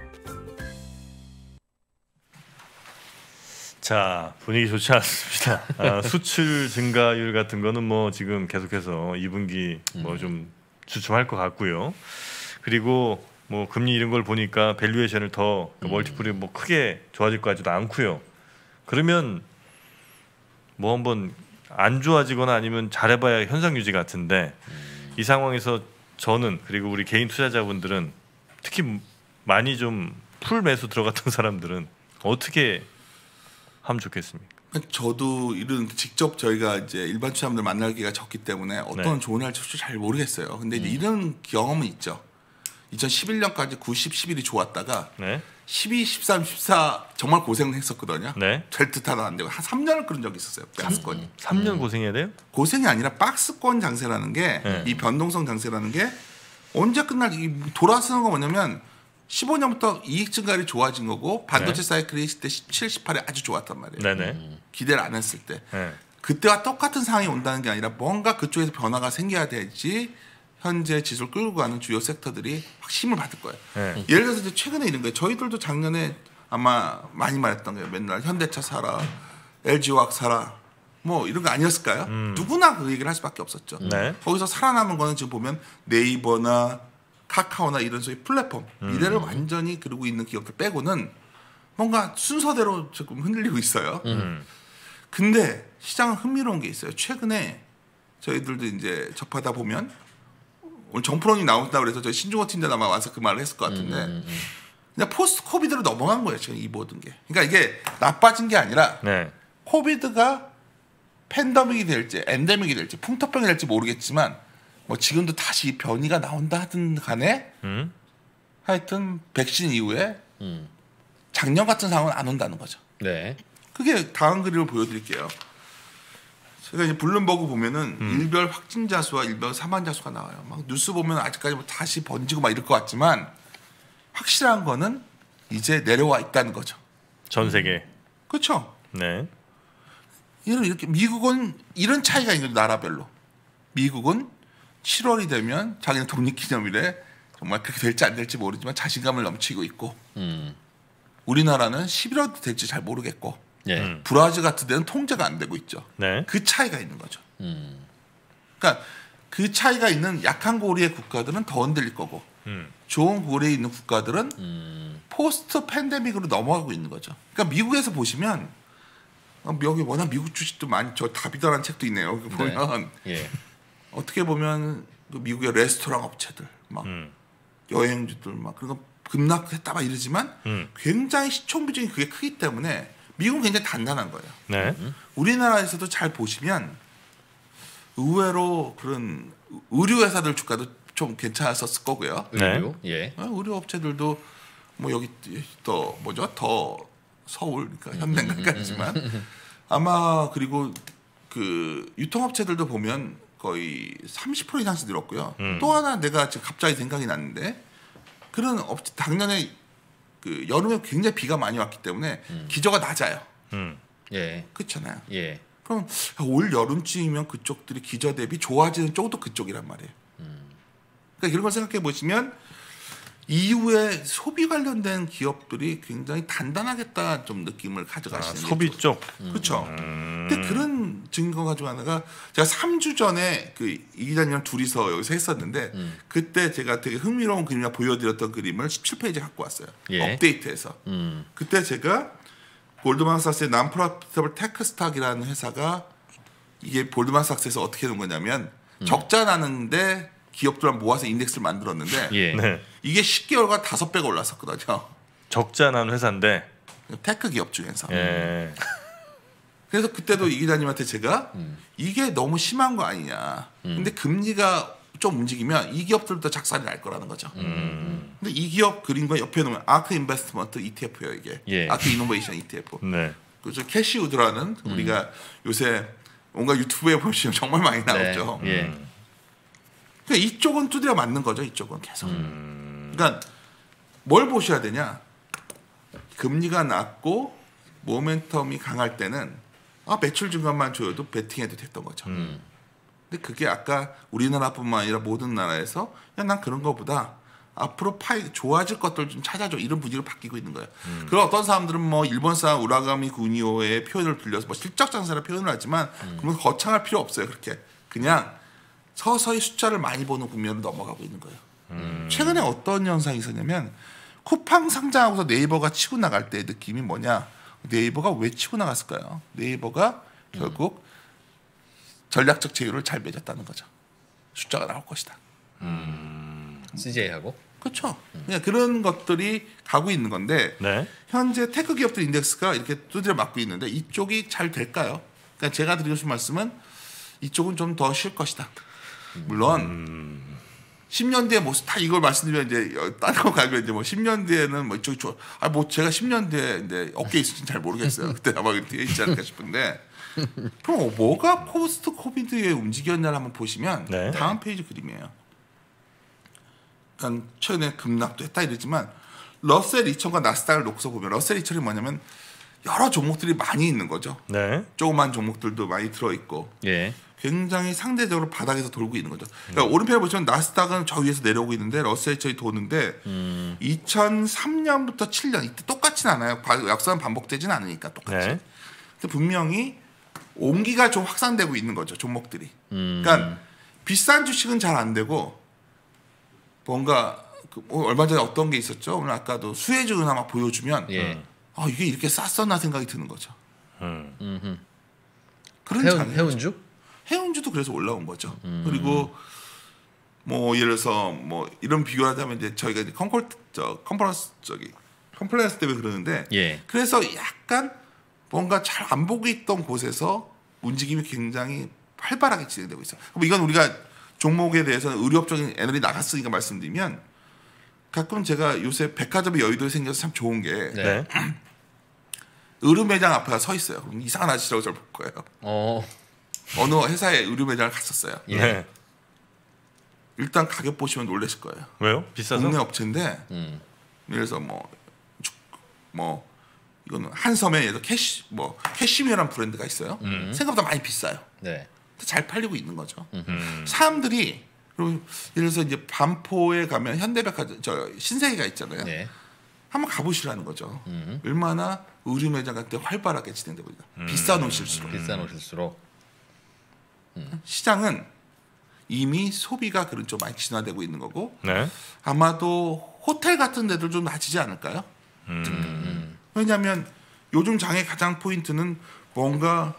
자, 분위기 좋지 않습니다. 아, 수출 증가율 같은 거는 뭐 지금 계속해서 이 분기 뭐 좀 주춤할 것 같고요. 그리고 뭐 금리 이런 걸 보니까 밸류에이션을 더 음. 멀티플이 뭐 크게 좋아질 것 같지도 않고요. 그러면 뭐 한번 안 좋아지거나 아니면 잘해봐야 현상 유지 같은데 음. 이 상황에서 저는 그리고 우리 개인 투자자분들은 특히 많이 좀 풀 매수 들어갔던 사람들은 어떻게 하면 좋겠습니까? 저도 이런 직접 저희가 이제 일반 투자자분들 만날 기회가 적기 때문에 어떤 네. 조언을 할지 잘 모르겠어요. 근데 음. 이런 경험은 있죠. 이천십일 년까지 구십, 십일이 좋았다가 네. 십이, 십삼, 십사 정말 고생했었거든요. 네. 될 듯 하나 안 되고 한 삼 년을 그런 적이 있었어요. 박스권이. 삼 년 고생해야 돼요? 고생이 아니라 박스권 장세라는 게 이 네. 변동성 장세라는 게 언제 끝날 이 돌아서는 거 뭐냐면 십오 년부터 이익 증가율이 좋아진 거고 반도체 네. 사이클이 있을 때 십칠, 십팔이 아주 좋았단 말이에요. 네네. 기대를 안 했을 때. 네. 그때와 똑같은 상황이 온다는 게 아니라 뭔가 그쪽에서 변화가 생겨야 되지 현재 지수를 끌고 가는 주요 섹터들이 확 힘을 받을 거예요. 네. 예를 들어서 이제 최근에 이런 거예요. 저희들도 작년에 아마 많이 말했던 거예요. 맨날 현대차 사라, 엘지화학 사라, 뭐 이런 거 아니었을까요? 음. 누구나 그 얘기를 할 수밖에 없었죠. 네. 거기서 살아남은 거는 지금 보면 네이버나 카카오나 이런 소위 플랫폼 음. 미래를 완전히 그리고 있는 기업들 빼고는 뭔가 순서대로 조금 흔들리고 있어요. 음. 근데 시장은 흥미로운 게 있어요. 최근에 저희들도 이제 접하다 보면 오늘 정프론이 나온다고 그래서 저희 신중호 팀장 아마 와서 그 말을 했을 것 같은데 음, 음, 음. 그냥 포스트 코비드로 넘어간 거예요. 지금 이 모든 게. 그러니까 이게 나빠진 게 아니라 네. 코비드가 팬데믹이 될지 엔데믹이 될지 풍토병이 될지 모르겠지만 뭐 지금도 다시 변이가 나온다 하든 간에 음. 하여튼 백신 이후에 음. 작년 같은 상황은 안 온다는 거죠. 네. 그게 다음 그림을 보여드릴게요. 제가 이제 블룸버그 보면은 음. 일별 확진자 수와 일별 사망자 수가 나와요. 막 뉴스 보면 아직까지 뭐 다시 번지고 막 이럴 것 같지만 확실한 거는 이제 내려와 있다는 거죠. 전 세계. 그렇죠? 네. 이런 이렇게 미국은 이런 차이가 있는 거죠, 나라별로. 미국은 칠월이 되면 자기는 독립기념일에 정말 그렇게 될지 안 될지 모르지만 자신감을 넘치고 있고 음. 우리나라는 십일월 될지 잘 모르겠고 예. 음. 브라질 같은 데는 통제가 안 되고 있죠. 네. 그 차이가 있는 거죠. 음. 그러니까 그 차이가 있는 약한 고리의 국가들은 더 흔들릴 거고 음. 좋은 고리에 있는 국가들은 음. 포스트 팬데믹으로 넘어가고 있는 거죠. 그러니까 미국에서 보시면 어, 여기 워낙 미국 주식도 많이 저 다비다라는 책도 있네요. 여기 보면 예. 어떻게 보면 그 미국의 레스토랑 업체들 막 음. 여행주들 막 그런 거 급락했다 막 이러지만 음. 굉장히 시총 비중이 그게 크기 때문에 미국은 굉장히 단단한 거예요. 네. 우리나라에서도 잘 보시면 의외로 그런 의류 회사들 주가도 좀 괜찮았었을 거고요. 네. 의료. 예. 어, 의류 업체들도 뭐 여기 더 뭐죠? 더 서울 그러니까 현대가까지만 아마 그리고 그 유통업체들도 보면 거의 삼십 퍼센트 이상씩 늘었고요. 음. 또 하나 내가 지금 갑자기 생각이 났는데 그런 업체 작년에 그 여름에 굉장히 비가 많이 왔기 때문에 기저가 낮아요. 음. 예. 그렇잖아요. 예. 그럼 올 여름쯤이면 그쪽들이 기저 대비 좋아지는 쪽도 그쪽이란 말이에요. 그러니까 이런 걸 생각해 보시면 이후에 소비 관련된 기업들이 굉장히 단단하겠다 좀 느낌을 아, 가져가시는 소비 게 쪽. 그렇죠. 음. 근데 그런 증거 가지고 하나가 제가 삼 주 전에 그 이 기자님이랑 둘이서 여기서 했었는데 음. 그때 제가 되게 흥미로운 그림을 보여드렸던 그림을 십칠 페이지 갖고 왔어요. 예. 업데이트해서. 음. 그때 제가 골드만삭스의 난프로피터블 테크스탁이라는 회사가 이게 골드만삭스에서 어떻게 하는 거냐면 음. 적자 나는데 기업들만 모아서 인덱스를 만들었는데 예. 네. 이게 십 개월간 다섯 배가 올랐었거든요. 적자 난 회사인데. 테크 기업 중에서. 예. 그래서 그때도 이 기자님한테 제가 음. 이게 너무 심한 거 아니냐. 근데 금리가 좀 움직이면 이 기업들도 작살이 날 거라는 거죠. 음. 근데 이 기업 그림과 옆에 놓으면 아크 인베스트먼트 이티에프예요 이게. 예. 아크 이노베이션 이티에프. 네. 그죠 캐시우드라는 우리가 요새 온갖 유튜브에 보시면 정말 많이 나오죠. 네. 예. 음. 그러니까 이쪽은 두드려 맞는 거죠. 이쪽은 계속. 음. 그러니까 뭘 보셔야 되냐? 금리가 낮고 모멘텀이 강할 때는 아 매출 증가만 줘도 베팅해도 됐던 거죠. 음. 근데 그게 아까 우리나라뿐만 아니라 모든 나라에서 야, 난 그런 거보다 앞으로 파이 좋아질 것들 좀 찾아줘 이런 분위기로 바뀌고 있는 거예요. 음. 그리고 어떤 사람들은 뭐 일본 사람 우라가미 구니오의 표현을 빌려서 뭐 실적 장사라 표현을 하지만 음. 그러면 거창할 필요 없어요. 그렇게 그냥 서서히 숫자를 많이 보는 국면으로 넘어가고 있는 거예요. 음. 최근에 어떤 현상이 있었냐면 쿠팡 상장하고서 네이버가 치고 나갈 때 느낌이 뭐냐? 네이버가 왜 치고 나갔을까요? 네이버가 결국 전략적 제휴를 잘 맺었다는 거죠. 숫자가 나올 것이다. 씨제이하고. 그렇죠. 그냥 그런 것들이 가고 있는 건데 네. 현재 테크 기업들 인덱스가 이렇게 두드려 맞고 있는데 이쪽이 잘 될까요? 그러니까 제가 드리고 싶은 말씀은 이쪽은 좀 더 쉴 것이다. 물론 십 년 뒤에 모습 다 이걸 말씀드리면 이제 다른 거 가면 이제 뭐 십 년 뒤에는 뭐 이쪽이 좋아. 아 뭐 제가 십 년 뒤에 이제 어깨에 있을지는 잘 모르겠어요. 그때 아마 뒤에 있지 않을까 싶은데. 그럼 뭐가 포스트 코비드의 움직였냐를 한번 보시면 네. 다음 페이지 그림이에요. 그러니까 최근에 급락도 했다 이러지만 러셀 이천과 나스닥을 놓고서 보면 러셀 이천이 뭐냐면 여러 종목들이 많이 있는 거죠. 네. 조그만 종목들도 많이 들어 있고 예. 굉장히 상대적으로 바닥에서 돌고 있는 거죠. 그러니까 음. 오른편에 보시면 나스닥은 저 위에서 내려오고 있는데 러셀 이천이 도는데 음. 이천삼 년부터 칠 년 이때 똑같진 않아요. 역사는 반복되진 않으니까 똑같이. 네. 근데 분명히 온기가 좀 확산되고 있는 거죠. 종목들이. 음. 그러니까 비싼 주식은 잘 안 되고 뭔가 그 뭐 얼마 전에 어떤 게 있었죠. 오늘 아까도 수혜주 은하 막 보여주면 예. 아 이게 이렇게 쌌었나 생각이 드는 거죠. 음. 그런 해운, 해운주? 해운주도 그래서 올라온 거죠. 음. 그리고 뭐 예를 들어서 뭐 이런 비교를 하자면 이제 저희가 이제 컨콜 저 컨퍼런스 저기 컨플레이언스 때문에 그러는데 예. 그래서 약간 뭔가 잘 안 보고 있던 곳에서 움직임이 굉장히 활발하게 진행되고 있어요. 그럼 이건 우리가 종목에 대해서는 의료업적인 애널이 나갔으니까 말씀드리면 가끔 제가 요새 백화점의 여의도에 생겨서 참 좋은 게 네. 의류 매장 앞에 서 있어요. 그럼 이상한 아저씨라고 저를 볼 거예요. 어. 어느 회사에 의류 매장을 갔었어요. 예. 네. 일단 가격 보시면 놀라실 거예요. 왜요? 비싸서? 국내 업체인데 음. 예를 들어서 뭐, 뭐 이거는 한섬에 예를 들어 캐시 뭐 캐시미어라는 브랜드가 있어요. 음. 생각보다 많이 비싸요. 네. 잘 팔리고 있는 거죠. 음. 사람들이 그리고 예를 들어서 이제 반포에 가면 현대백화점 저 신세계가 있잖아요. 네. 한번 가보시라는 거죠. 음. 얼마나 의류 매장 같은 데 활발하게 진행되고 있다. 음. 비싼 옷일수록. 비싼 옷일수록. 시장은 이미 소비가 그런 좀 많이 진화되고 있는 거고 네. 아마도 호텔 같은 데들 좀 낮이지 않을까요? 음. 왜냐하면 요즘 장의 가장 포인트는 뭔가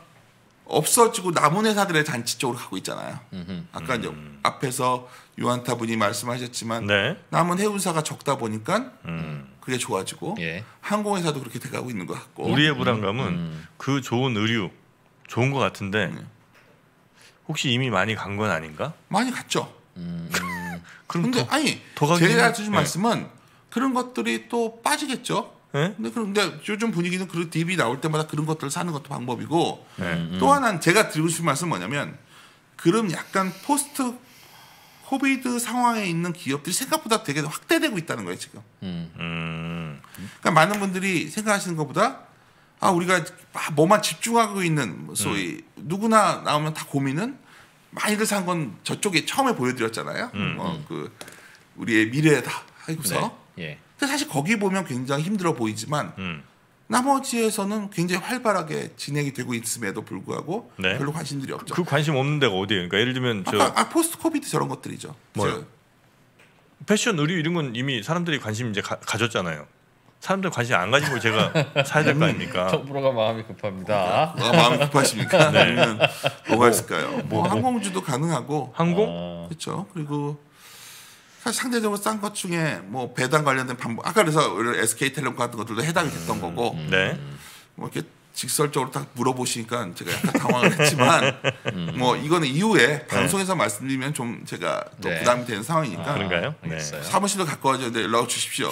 없어지고 남은 회사들의 잔치 쪽으로 가고 있잖아요. 음흠. 아까 이제 앞에서 유한타 분이 말씀하셨지만 네. 남은 해운사가 적다 보니까 음. 그게 좋아지고 예. 항공회사도 그렇게 돼가고 있는 것 같고 우리의 불안감은 음. 그 좋은 의류 좋은 것 같은데 네. 혹시 이미 많이 간 건 아닌가? 많이 갔죠. 음. 그럼 근데 더, 아니 더 가긴 제가 했- 주신 네. 말씀은 그런 것들이 또 빠지겠죠. 네? 근데 그런데 요즘 분위기는 그 딥이 나올 때마다 그런 것들을 사는 것도 방법이고 네. 또 하나는 제가 드리고 싶은 말씀은 뭐냐면 그럼 약간 포스트 코비드 상황에 있는 기업들이 생각보다 되게 확대되고 있다는 거예요 지금. 음. 음. 그러니까 많은 분들이 생각하시는 것보다 아 우리가 뭐만 집중하고 있는 뭐 소위 음. 누구나 나오면 다 고민은 많이들 산 건 저쪽에 처음에 보여드렸잖아요. 음. 뭐 그 우리의 미래다 하고서. 네. 예. 근데 사실 거기 보면 굉장히 힘들어 보이지만 음. 나머지에서는 굉장히 활발하게 진행이 되고 있음에도 불구하고 네. 별로 관심들이 없죠. 그 관심 없는 데가 어디예요? 그러니까 예를 들면 저 아까 아, 포스트 코비드 저런 것들이죠. 뭐요? 저- 패션, 의류 이런 건 이미 사람들이 관심 이제 가, 가졌잖아요. 사람들 관심 안 가진 걸 제가 사야 될 거 아닙니까? 정부로가 마음이 급합니다. 뭐가 마음이 급하십니까? 네. 아니면 뭐가 있을까요? 뭐 항공주도 가능하고 항공? 어. 그렇죠. 그리고 사실 상대적으로 싼 것 중에 뭐 배당 관련된 방법 아까 그래서 에스케이텔레콤 같은 것들도 해당이 됐던 거고 네. 뭐 이렇게 직설적으로 딱 물어보시니까 제가 약간 당황을 했지만 뭐 이거는 이후에 방송에서 말씀드리면 좀 제가 또 네. 부담이 되는 상황이니까 아, 그런가요? 네. 알겠어요. 사무실로 갖고 와서 연락 주십시오.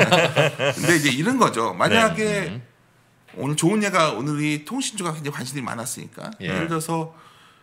근데 이제 이런 거죠. 만약에 네. 오늘 좋은 예가 오늘이 통신주가 굉장히 관심이 많았으니까 예. 예를 들어서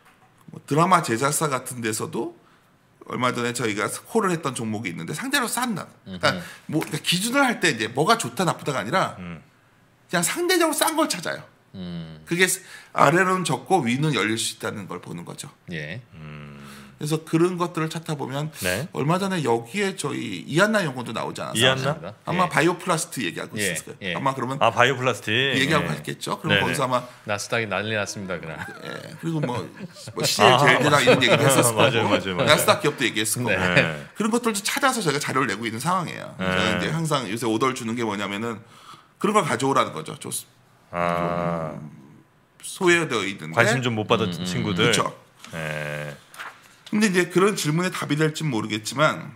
뭐 드라마 제작사 같은 데서도 얼마 전에 저희가 콜을 했던 종목이 있는데 상대로 싼다. 그러니까 뭐 그러니까 기준을 할 때 이제 뭐가 좋다 나쁘다가 아니라 음. 그냥 상대적으로 싼 걸 찾아요. 음. 그게 아래로는 적고 위는 열릴 수 있다는 걸 보는 거죠. 예. 그래서 그런 것들을 찾다 보면 네. 얼마 전에 여기에 저희 이한나 연구도 나오지 않았어요? 이한나? 아마 예. 바이오플라스트 얘기하고 예, 있을 거예요. 예. 아마 그러면 아 바이오 플라스틱 얘기하고 예. 했겠죠. 그럼 네네. 거기서 아마 나스닥이 난리 났습니다 그날. 예, 그리고 뭐, 뭐 씨엘 제일제랑 이런 얘기도 했었을 거고 맞아요, 맞아요, 맞아요. 나스닥 기업도 얘기했을 거고 네. 네. 그런 것들도 찾아서 저희가 자료를 내고 있는 상황이에요. 네. 저는 이제 항상 요새 오더를 주는 게 뭐냐면은 그런 걸 가져오라는 거죠. 저 아 소외되어 있는데 관심 좀 못 받은 친구들. 그렇죠. 예. 근데 이제 그런 질문에 답이 될지 모르겠지만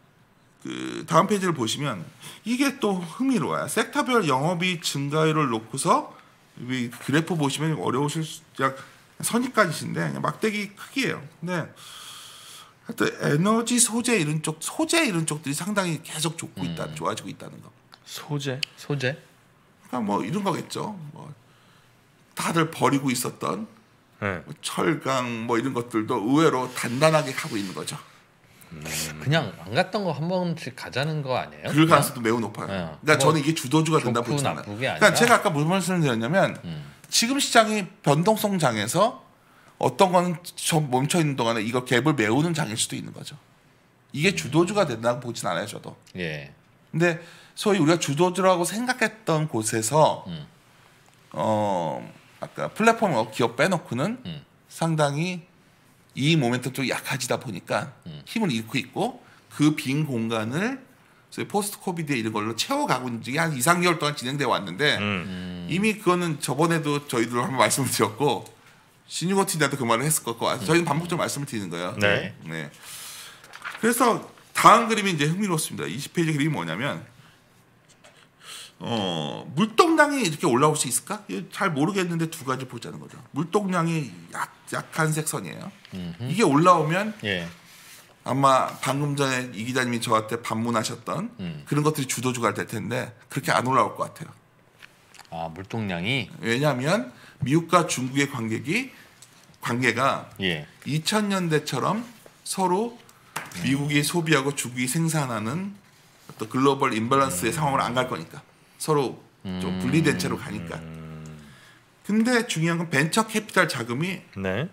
그 다음 페이지를 보시면 이게 또 흥미로워요. 섹터별 영업이익 증가율을 놓고서 이 그래프 보시면 어려우실 수, 약 선입관이신데 그냥 막대기 크기예요. 근데 하여튼 에너지 소재 이런 쪽 소재 이런 쪽들이 상당히 계속 좋고 음. 있다 좋아지고 있다는 거. 소재. 소재. 그러니까 뭐 이런 거겠죠. 뭐 다들 버리고 있었던 네. 뭐 철강 뭐 이런 것들도 의외로 단단하게 가고 있는 거죠. 그냥 안 갔던 거 한 번씩 가자는 거 아니에요? 그럴 가능성도 매우 높아요. 네. 그러니까 뭐 저는 이게 주도주가 된다 좋고 보지 않아요. 나쁘게 아니라. 그러니까 제가 아까 무슨 말씀을 드렸냐면 음. 지금 시장이 변동성 장에서 어떤 거는 좀 멈춰 있는 동안에 이거 갭을 메우는 장일 수도 있는 거죠. 이게 주도주가 된다고 보진 않아요, 저도. 예. 근데 소위 우리가 주도주라고 생각했던 곳에서 음. 어 아까 플랫폼 기업 빼놓고는 음. 상당히 이 모멘텀 좀 약해지다 보니까 음. 힘을 잃고 있고 그 빈 공간을 소위 포스트 코비드 이런 걸로 채워가고 있는 게 한 이, 삼 개월 동안 진행돼 왔는데 음. 음. 이미 그거는 저번에도 저희들 한번 말씀을 드렸고 신유고 팀장도 그 말을 했을 것 같고 저희는 반복적으로 말씀을 드리는 거예요. 네. 네. 그래서 다음 그림이 이제 흥미롭습니다. 이십 페이지 그림이 뭐냐면 어, 물동량이 이렇게 올라올 수 있을까? 잘 모르겠는데 두 가지 보자는 거죠. 물동량이 약, 약한 색선이에요. 음흠. 이게 올라오면 예. 아마 방금 전에 이 기자님이 저한테 반문하셨던 음. 그런 것들이 주도주가 될 텐데 그렇게 안 올라올 것 같아요. 아 물동량이 왜냐하면 미국과 중국의 관계기 관계가 예. 이천 년대처럼 서로 미국이 소비하고 중국이 생산하는 어떤 글로벌 임밸런스의 상황으로 안 갈 거니까 서로 좀 분리된 채로 가니까. 근데 중요한 건 벤처 캐피탈 자금이 네.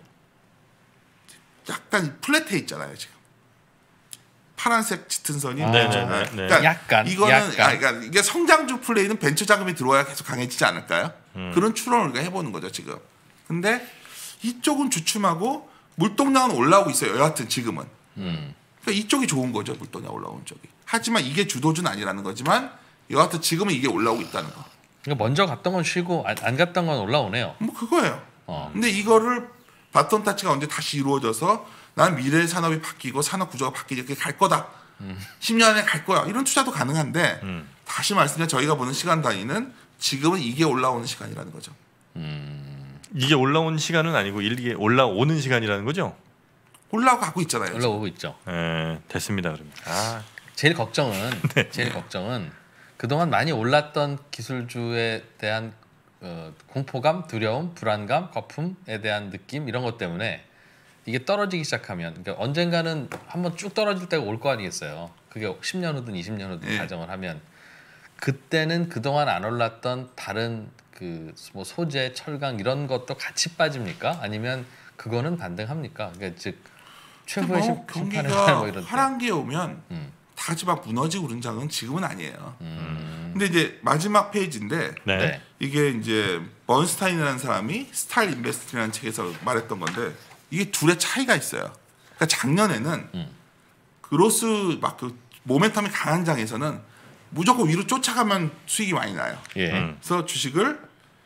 약간 플랫해 있잖아요 지금. 파란색 짙은 선이. 아, 네, 벤처. 네, 네, 네. 그러니까 약간, 이거는 약간. 아, 그러니까 이게 성장주 플레이는 벤처 자금이 들어와야 계속 강해지지 않을까요? 음. 그런 추론을 우리가 해보는 거죠 지금. 근데 이쪽은 주춤하고 물동량은 올라오고 있어요. 여하튼 지금은. 음. 그러니까 이쪽이 좋은 거죠 물동량 올라오는 쪽이. 하지만 이게 주도주는 아니라는 거지만 여하튼 지금은 이게 올라오고 있다는 거. 그러니까 먼저 갔던 건 쉬고 안, 안 갔던 건 올라오네요. 뭐 그거예요. 어. 근데 이거를 바톤 타치가 언제 다시 이루어져서 난 미래 산업이 바뀌고 산업 구조가 바뀌게 이렇게 갈 거다. 음. 십 년 안에 갈 거야. 이런 투자도 가능한데 음. 다시 말씀드려 저희가 보는 시간 단위는 지금은 이게 올라오는 시간이라는 거죠. 음. 이게 올라온 시간은 아니고 이게 올라오는 시간이라는 거죠? 올라가고 있잖아요. 지금. 올라오고 있죠. 네, 됐습니다. 그러면. 아, 제일 걱정은 제일 걱정은 그동안 많이 올랐던 기술주에 대한 어, 공포감, 두려움, 불안감, 거품에 대한 느낌 이런 것 때문에 이게 떨어지기 시작하면 그러니까 언젠가는 한번 쭉 떨어질 때가 올 거 아니겠어요. 그게 십 년 후든 이십 년 후든 예. 가정을 하면 그때는 그동안 안 올랐던 다른 그 뭐 소재, 철강 이런 것도 같이 빠집니까? 아니면 그거는 반등합니까? 그러니까 즉 최후의 심, 뭐 심판의 경기가 날 뭐 이런 때. 하반기에 오면 음. 다 같이 막 무너지고 그런 장은 지금은 아니에요. 음. 근데 이제 마지막 페이지인데 네. 네. 이게 이제 번스타인이라는 사람이 스타일 인베스트라는 책에서 말했던 건데 이게 둘의 차이가 있어요. 그러니까 작년에는 음. 그로스 막 그 모멘텀이 강한 장에서는 무조건 위로 쫓아가면 수익이 많이 나요. 예. 음. 그래서 주식을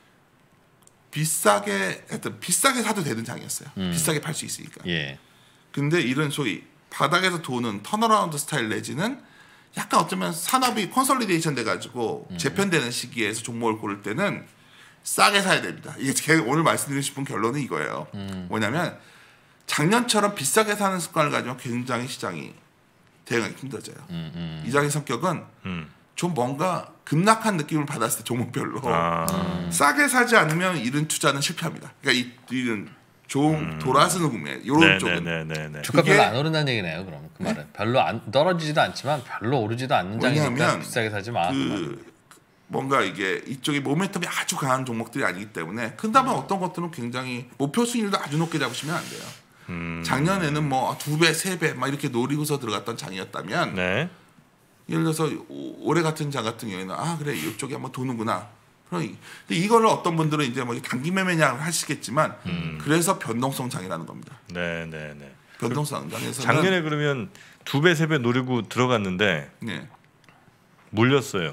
비싸게 하여튼 비싸게 사도 되는 장이었어요. 음. 비싸게 팔 수 있으니까. 예. 근데 이런 소위 바닥에서 도는 턴어라운드 스타일 내지는 약간 어쩌면 산업이 컨솔리데이션 돼가지고 음. 재편되는 시기에서 종목을 고를 때는 싸게 사야 됩니다. 이게 제가 오늘 말씀드리고 싶은 결론은 이거예요. 음. 뭐냐면 작년처럼 비싸게 사는 습관을 가지면 굉장히 시장이 대응하기 힘들어져요. 음, 음. 이 장의 성격은 음. 좀 뭔가 급락한 느낌을 받았을 때 종목별로 아, 음. 싸게 사지 않으면 이런 투자는 실패합니다. 그러니까 이, 이런 종 돌아서는 구매 이런 네, 쪽은 네, 네, 네, 네. 주가 그게- 별로 안 오른다는 얘기네요. 그럼 그 말은 별로 안 떨어지지도 않지만 별로 오르지도 않는 장이니까 왜냐하면 비싸게 사지 마. 그 뭔가 이게 이쪽에 모멘텀이 아주 강한 종목들이 아니기 때문에 그다음에 어떤 것들은 굉장히 목표 수익률도 아주 높게 잡으시면 안 돼요. 음. 작년에는 뭐 두 배, 세 배 막 이렇게 노리고서 들어갔던 장이었다면 네. 예를 들어서 오- 올해 같은 장 같은 경우에는 아 그래 이쪽에 한번 도는구나. 그럼 이- 근데 이거를 어떤 분들은 이제 뭐 단기 매매냐 하시겠지만 그래서 변동성 장이라는 겁니다. 네, 네, 네. 변동성 장에서는 작년에 그러면 두 배, 세 배 노리고 들어갔는데 네. 물렸어요.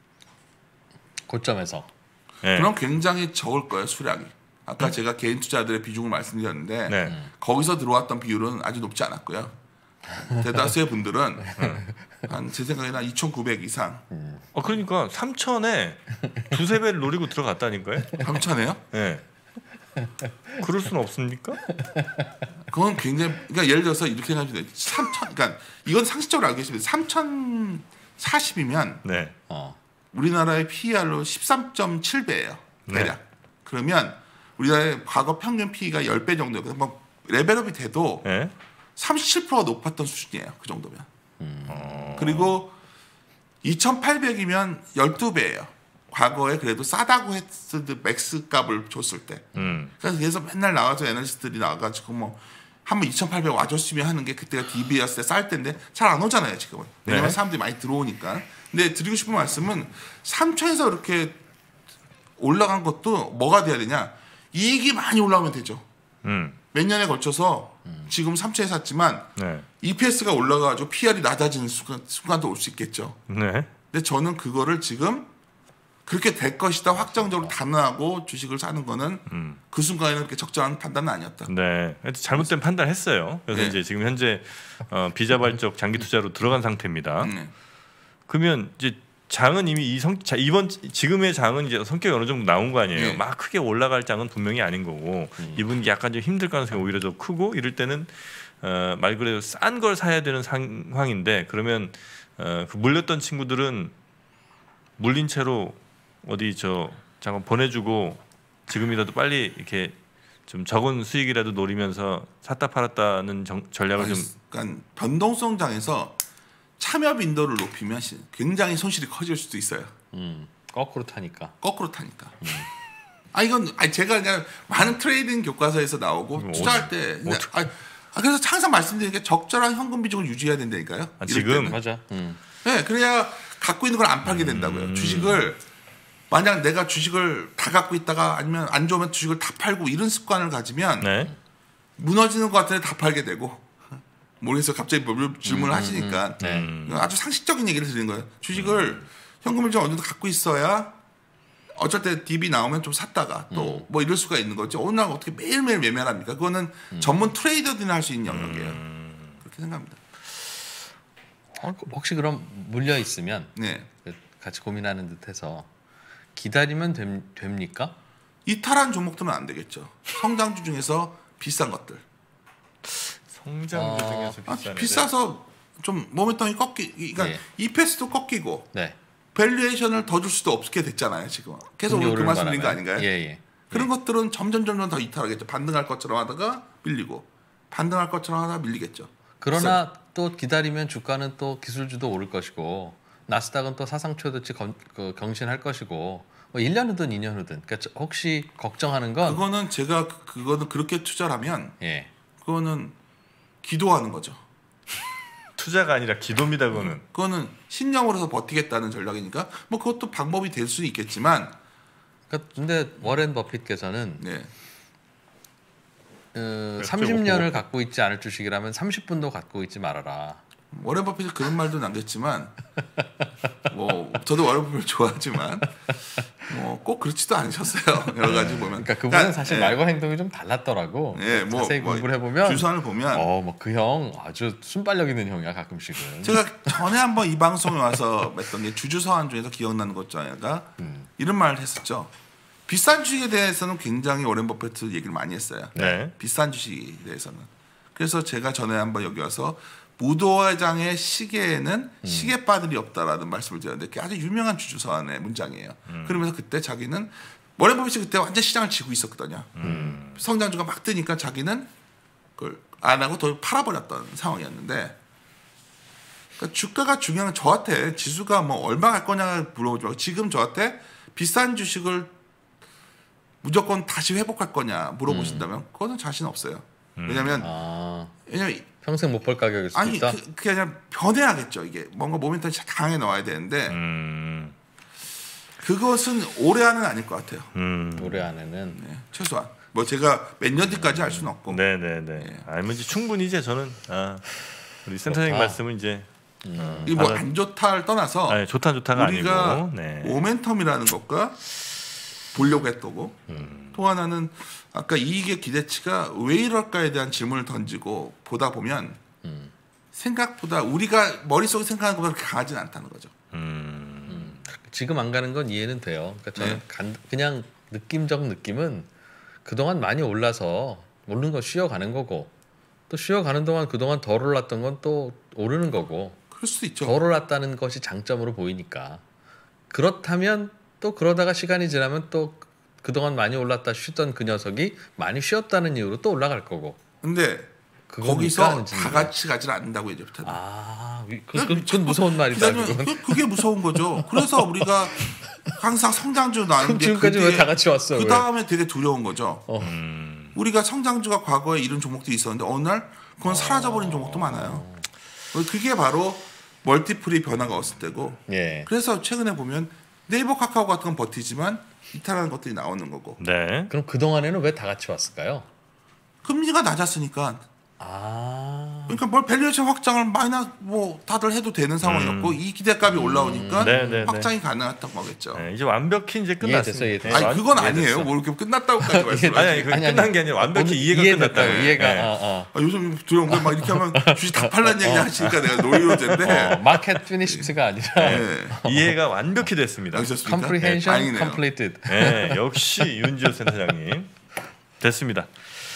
고점에서. 네. 그럼 굉장히 적을 거예요 수량이. 아까 제가 개인 투자들의 비중을 말씀드렸는데 네. 거기서 들어왔던 비율은 아주 높지 않았고요. 대다수의 분들은 한 제 생각에는 한 이천구백 이상. 어 그러니까 삼천에 두세 배를 노리고 들어갔다니까요. 삼천에요? 네. 그럴 수는 없습니까? 그건 굉장히 그러니까 예를 들어서 이렇게 생각하면 삼천 그러니까 이건 상식적으로 알고 계시면 삼천사십이면 네. 어. 우리나라의 피이알로 십삼 점 칠 배예요. 대략. 네. 그러면 우리나라의 과거 평균 피이가 십 배 정도예요. 뭐 레벨업이 돼도 네. 삼십칠 퍼센트가 높았던 수준이에요. 그 정도면. 음. 어. 그리고 이천팔백이면 십이 배예요. 과거에 그래도 싸다고 했을 때 맥스 값을 줬을 때. 음. 그래서 그래서 맨날 나와서 애널리스트들이 나와가지고 뭐 한번 이천팔백 와줬으면 하는 게 그때가 디비였을 때 쌀 때인데 잘 안 오잖아요 지금은. 왜냐면 네. 사람들이 많이 들어오니까. 근데 드리고 싶은 말씀은 삼천에서 이렇게 올라간 것도 뭐가 돼야 되냐. 이익이 많이 올라오면 되죠. 음. 몇 년에 걸쳐서 지금 삼천에 샀지만 네. 이피에스가 올라가가지고 피이알이 낮아지는 순간, 순간도 올 수 있겠죠. 네. 근데 저는 그거를 지금 그렇게 될 것이다 확정적으로 단언하고 주식을 사는 거는 음. 그 순간에는 그렇게 적절한 판단은 아니었다. 네. 잘못된 판단을 했어요. 그래서 네. 이제 지금 현재 어, 비자발적 장기 투자로 들어간 상태입니다. 네. 그러면 이제 장은 이미 이 성, 자, 이번 지금의 장은 이제 성격이 어느 정도 나온 거 아니에요. 네. 막 크게 올라갈 장은 분명히 아닌 거고 음. 이분기 약간 좀 힘들 가능성이 오히려 더 크고 이럴 때는 어, 말 그대로 싼 걸 사야 되는 상황인데 그러면 어, 그 물렸던 친구들은 물린 채로 어디 저 잠깐 보내주고 지금이라도 빨리 이렇게 좀 적은 수익이라도 노리면서 샀다 팔았다는 정, 전략을 좀 그러니까 변동성장에서 참여 빈도를 높이면 시- 굉장히 손실이 커질 수도 있어요. 음. 거꾸로 타니까. 거꾸로 타니까. 아 이건 아니 제가 그냥 많은 트레이딩 교과서에서 나오고 뭐 투자할 어떻게- 때 뭐 그냥 아, 아, 그래서 항상 말씀드리는 게 적절한 현금 비중을 유지해야 된다니까요. 아, 이럴 지금? 때는. 맞아. 음. 네, 그래야 갖고 있는 걸 안 팔게 된다고요. 음. 주식을 만약 내가 주식을 다 갖고 있다가 아니면 안 좋으면 주식을 다 팔고 이런 습관을 가지면 네. 무너지는 것 같은데 다 팔게 되고 모르겠어요. 갑자기 뭘 질문을 음, 하시니까 음, 네. 음. 아주 상식적인 얘기를 드리는 거예요. 주식을 현금을 좀 어느 정도 갖고 있어야 어쩔 때 디비 나오면 좀 샀다가 또 뭐 이럴 수가 있는 거죠. 어느 날 어떻게 매일매일 매매합니까? 그거는 전문 트레이더들이나 할 수 있는 영역이에요. 그렇게 생각합니다. 어, 혹시 그럼 물려 있으면 네. 그 같이 고민하는 듯해서 기다리면 됨, 됩니까? 이탈한 종목들은 안 되겠죠. 성장주 중에서 비싼 것들. 성장주 어, 중에서 아, 비싼 비싸서 좀 모멘텀이 꺾이, 그러니까 네. 이피에스도 꺾이고 네. 밸류에이션을 더 줄 수도 없게 됐잖아요. 지금 계속 금리 오늘 그 오르는 말씀드린 거 바람에. 아닌가요? 예, 예. 그런 것들은 점점 점점 더 이탈하겠죠. 반등할 것처럼 하다가 밀리고 반등할 것처럼 하다가 밀리겠죠. 그러나 또 기다리면 주가는 또 기술주도 오를 것이고 나스닥은 또 사상 최고치 건- 그 경신할 것이고 뭐 일 년 후든 이 년 후든 그러니까 저- 혹시 걱정하는 건 그거는 제가 그- 그거는 그렇게 투자를 하면 예. 그거는 기도하는 거죠. 투자가 아니라 기도입니다. 그거는. 그거는 신념으로서 버티겠다는 전략이니까 뭐 그것도 방법이 될 수는 있겠지만 그러니까 근데 워렌 버핏께서는 네. 어, 그렇죠. 삼십 년을 갖고 있지 않을 주식이라면 삼십 분도 갖고 있지 말아라. 워렌 버핏이 그런 말도 남겼지만 뭐 저도 워렌 버핏을 좋아하지만 뭐 꼭 그렇지도 않으셨어요. 여러 가지 보면. 그러니까 그분은 사실 예. 말과 행동이 좀 달랐더라고. 예, 뭐, 자세히 뭐 공부를 해보면 주선을 보면 어, 뭐 그 형 아주 순발력 있는 형이야 가끔씩은. 제가 전에 한번 이 방송에 와서 했던 게 주주서한 중에서 기억나는 것 중에 하나가 음. 이런 말을 했었죠. 비싼 주식에 대해서는 굉장히 워렌 버핏 얘기를 많이 했어요. 네. 비싼 주식에 대해서는. 그래서 제가 전에 한번 여기 와서 무도회장의 시계에는 음. 시계바늘이 없다라는 말씀을 드렸는데 그게 아주 유명한 주주서한의 문장이에요. 그러면서 그때 자기는 워렌 버핏이 그때 완전 시장을 지고 있었거든요. 음. 성장주가 막 뜨니까 자기는 그걸 안 하고 더 팔아버렸던 상황이었는데 그러니까 주가가 중요한 건 저한테 지수가 뭐 얼마 갈 거냐 물어보지 말고 지금 저한테 비싼 주식을 무조건 다시 회복할 거냐 물어보신다면 그거는 자신 없어요. 왜냐하면 아, 왜냐면 평생 못 볼 가격일 수도 아니 있다. 그, 그게 아니라 변해야겠죠. 이게 뭔가 모멘텀이 강하게 나와야 되는데 음. 그것은 올해안은 아닐 것 같아요. 음. 올해 안에는 네, 최소한 뭐 제가 몇 년 뒤까지 할 수는 없고 네네네. 알면 이제 충분히 이제 저는 아, 우리 센터장님 좋다. 말씀은 이제 어, 이게 뭐 받아- 안 좋다를 떠나서 아니, 좋다 좋다가 우리가 아니고. 네. 모멘텀이라는 것과 보려고 했고 음. 또 하나는 아까 이익의 기대치가 왜 이럴까에 대한 질문을 던지고 보다 보면 음. 생각보다 우리가 머릿속에 생각하는 것보다 그렇게 강하지는 않다는 거죠. 음. 지금 안 가는 건 이해는 돼요. 그러니까 저는 네. 간, 그냥 느낌적 느낌은 그동안 많이 올라서 오르는 거 쉬어가는 거고 또 쉬어가는 동안 그동안 덜 올랐던 건 또 오르는 거고 그럴 수도 있죠. 덜 올랐다는 것이 장점으로 보이니까 그렇다면 또 그러다가 시간이 지나면 또 그동안 많이 올랐다 쉬던 그 녀석이 많이 쉬었다는 이유로 또 올라갈 거고 근데 그거니까 거기서 하는 다 질문이에요. 같이 가진 않는다고 이제부터는. 아, 그, 그, 그, 그건 무서운 말이다. 기다리면 그건. 그- 그게 무서운 거죠. 그래서 우리가 항상 성장주 나는 그럼 게 지금까지 그게 왜 다 같이 왔어? 그 왜? 다음에 되게 두려운 거죠. 어. 음. 우리가 성장주가 과거에 이런 종목들이 있었는데 어느 날 그건 사라져버린 종목도 많아요. 그게 바로 멀티플이 변화가 왔을 때고. 예. 그래서 최근에 보면 네이버 카카오 같은 건 버티지만 이탈하는 것들이 나오는 거고. 네. 그럼 그 동안에는 왜 다 같이 왔을까요? 금리가 낮았으니까. 아, 그러니까 뭘 밸류에이션 확장을 마이너스 뭐 다들 해도 되는 상황이었고 이 기대값이 올라오니까 네, 네, 확장이 가능했던 거겠죠. 네, 이제 완벽히 이제 끝났습니다. 이해됐어, 이해됐어. 아니 완- 그건 이해됐어. 아니에요. 뭐 이렇게 끝났다고까지 말씀하시죠. 아니, 아니, 그 아니, 끝난 아니. 게 아니라 완벽히 오늘 이해가 이해됐다고, 끝났다고. 이해가. 네. 아, 아. 아, 요즘 두려운 걸 막 이렇게 하면 주식 다 팔란 얘기 하시니까 내가 노이로제인데. 어, 마켓 피니시드가 아니라 네. 이해가 완벽히 됐습니다. 아셨습니까? comprehension 네, 다행이네요. completed. 네, 역시 윤지호 센터장님 됐습니다.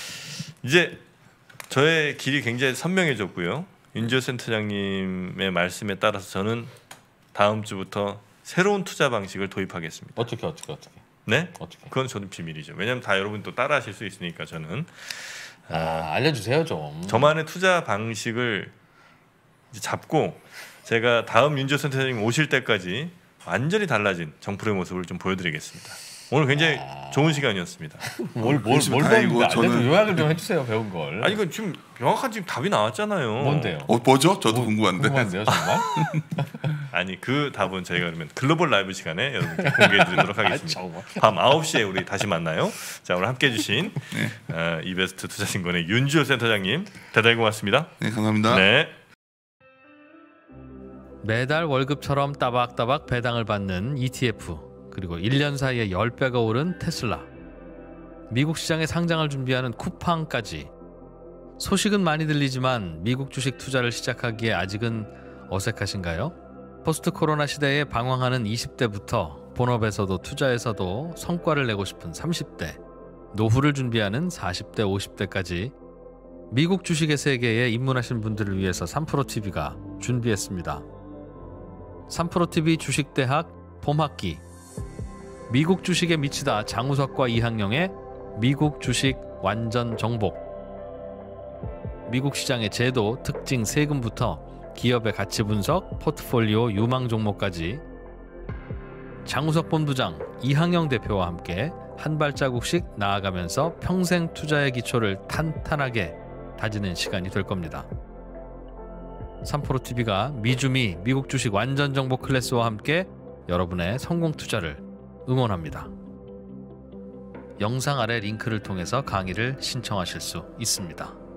이제 저의 길이 굉장히 선명해졌고요. 윤지호 센터장님의 말씀에 따라서 저는 다음 주부터 새로운 투자 방식을 도입하겠습니다. 어떻게 어떻게 어떻게 네? 어떻게? 그건 저는 비밀이죠. 왜냐하면 다 여러분 또 따라하실 수 있으니까 저는 아, 알려주세요 좀. 저만의 투자 방식을 이제 잡고 제가 다음 윤지호 센터장님 오실 때까지 완전히 달라진 정프로의 모습을 좀 보여드리겠습니다. 오늘 굉장히 아. 좋은 시간이었습니다. 뭘뭘뭘 그러시면 배웠는데 다행이고 알려줘 저는- 요약을 좀 해주세요 배운 걸. 아니 이거 지금 명확한 지금 답이 나왔잖아요. 뭔데요? 어, 뭐죠? 저도 뭐, 궁금한데. 궁금한데요 정말? 아니 그 답은 저희가 그러면 글로벌 라이브 시간에 여러분께 공개해드리도록 아, 하겠습니다. 정말. 밤 아홉 시에 우리 다시 만나요. 자 오늘 함께해 주신 네. 어, 이베스트 투자신권의 윤지호 센터장님 대단히 고맙습니다. 네, 감사합니다. 네. 매달 월급처럼 따박따박 배당을 받는 이티에프 그리고 일 년 사이에 십 배가 오른 테슬라 미국 시장에 상장을 준비하는 쿠팡까지 소식은 많이 들리지만 미국 주식 투자를 시작하기에 아직은 어색하신가요? 포스트 코로나 시대에 방황하는 이십 대부터 본업에서도 투자에서도 성과를 내고 싶은 삼십 대 노후를 준비하는 사십 대 오십 대까지 미국 주식의 세계에 입문하신 분들을 위해서 삼프로티비가 준비했습니다. 삼프로티비 주식대학 봄학기 미국 주식에 미치다 장우석과 이항영의 미국 주식 완전 정복 미국 시장의 제도, 특징, 세금부터 기업의 가치 분석, 포트폴리오, 유망 종목까지 장우석 본부장, 이항영 대표와 함께 한 발자국씩 나아가면서 평생 투자의 기초를 탄탄하게 다지는 시간이 될 겁니다. 삼프로티비가 미주미 미국 주식 완전 정복 클래스와 함께 여러분의 성공 투자를 응원합니다. 영상 아래 링크를 통해서 강의를 신청하실 수 있습니다.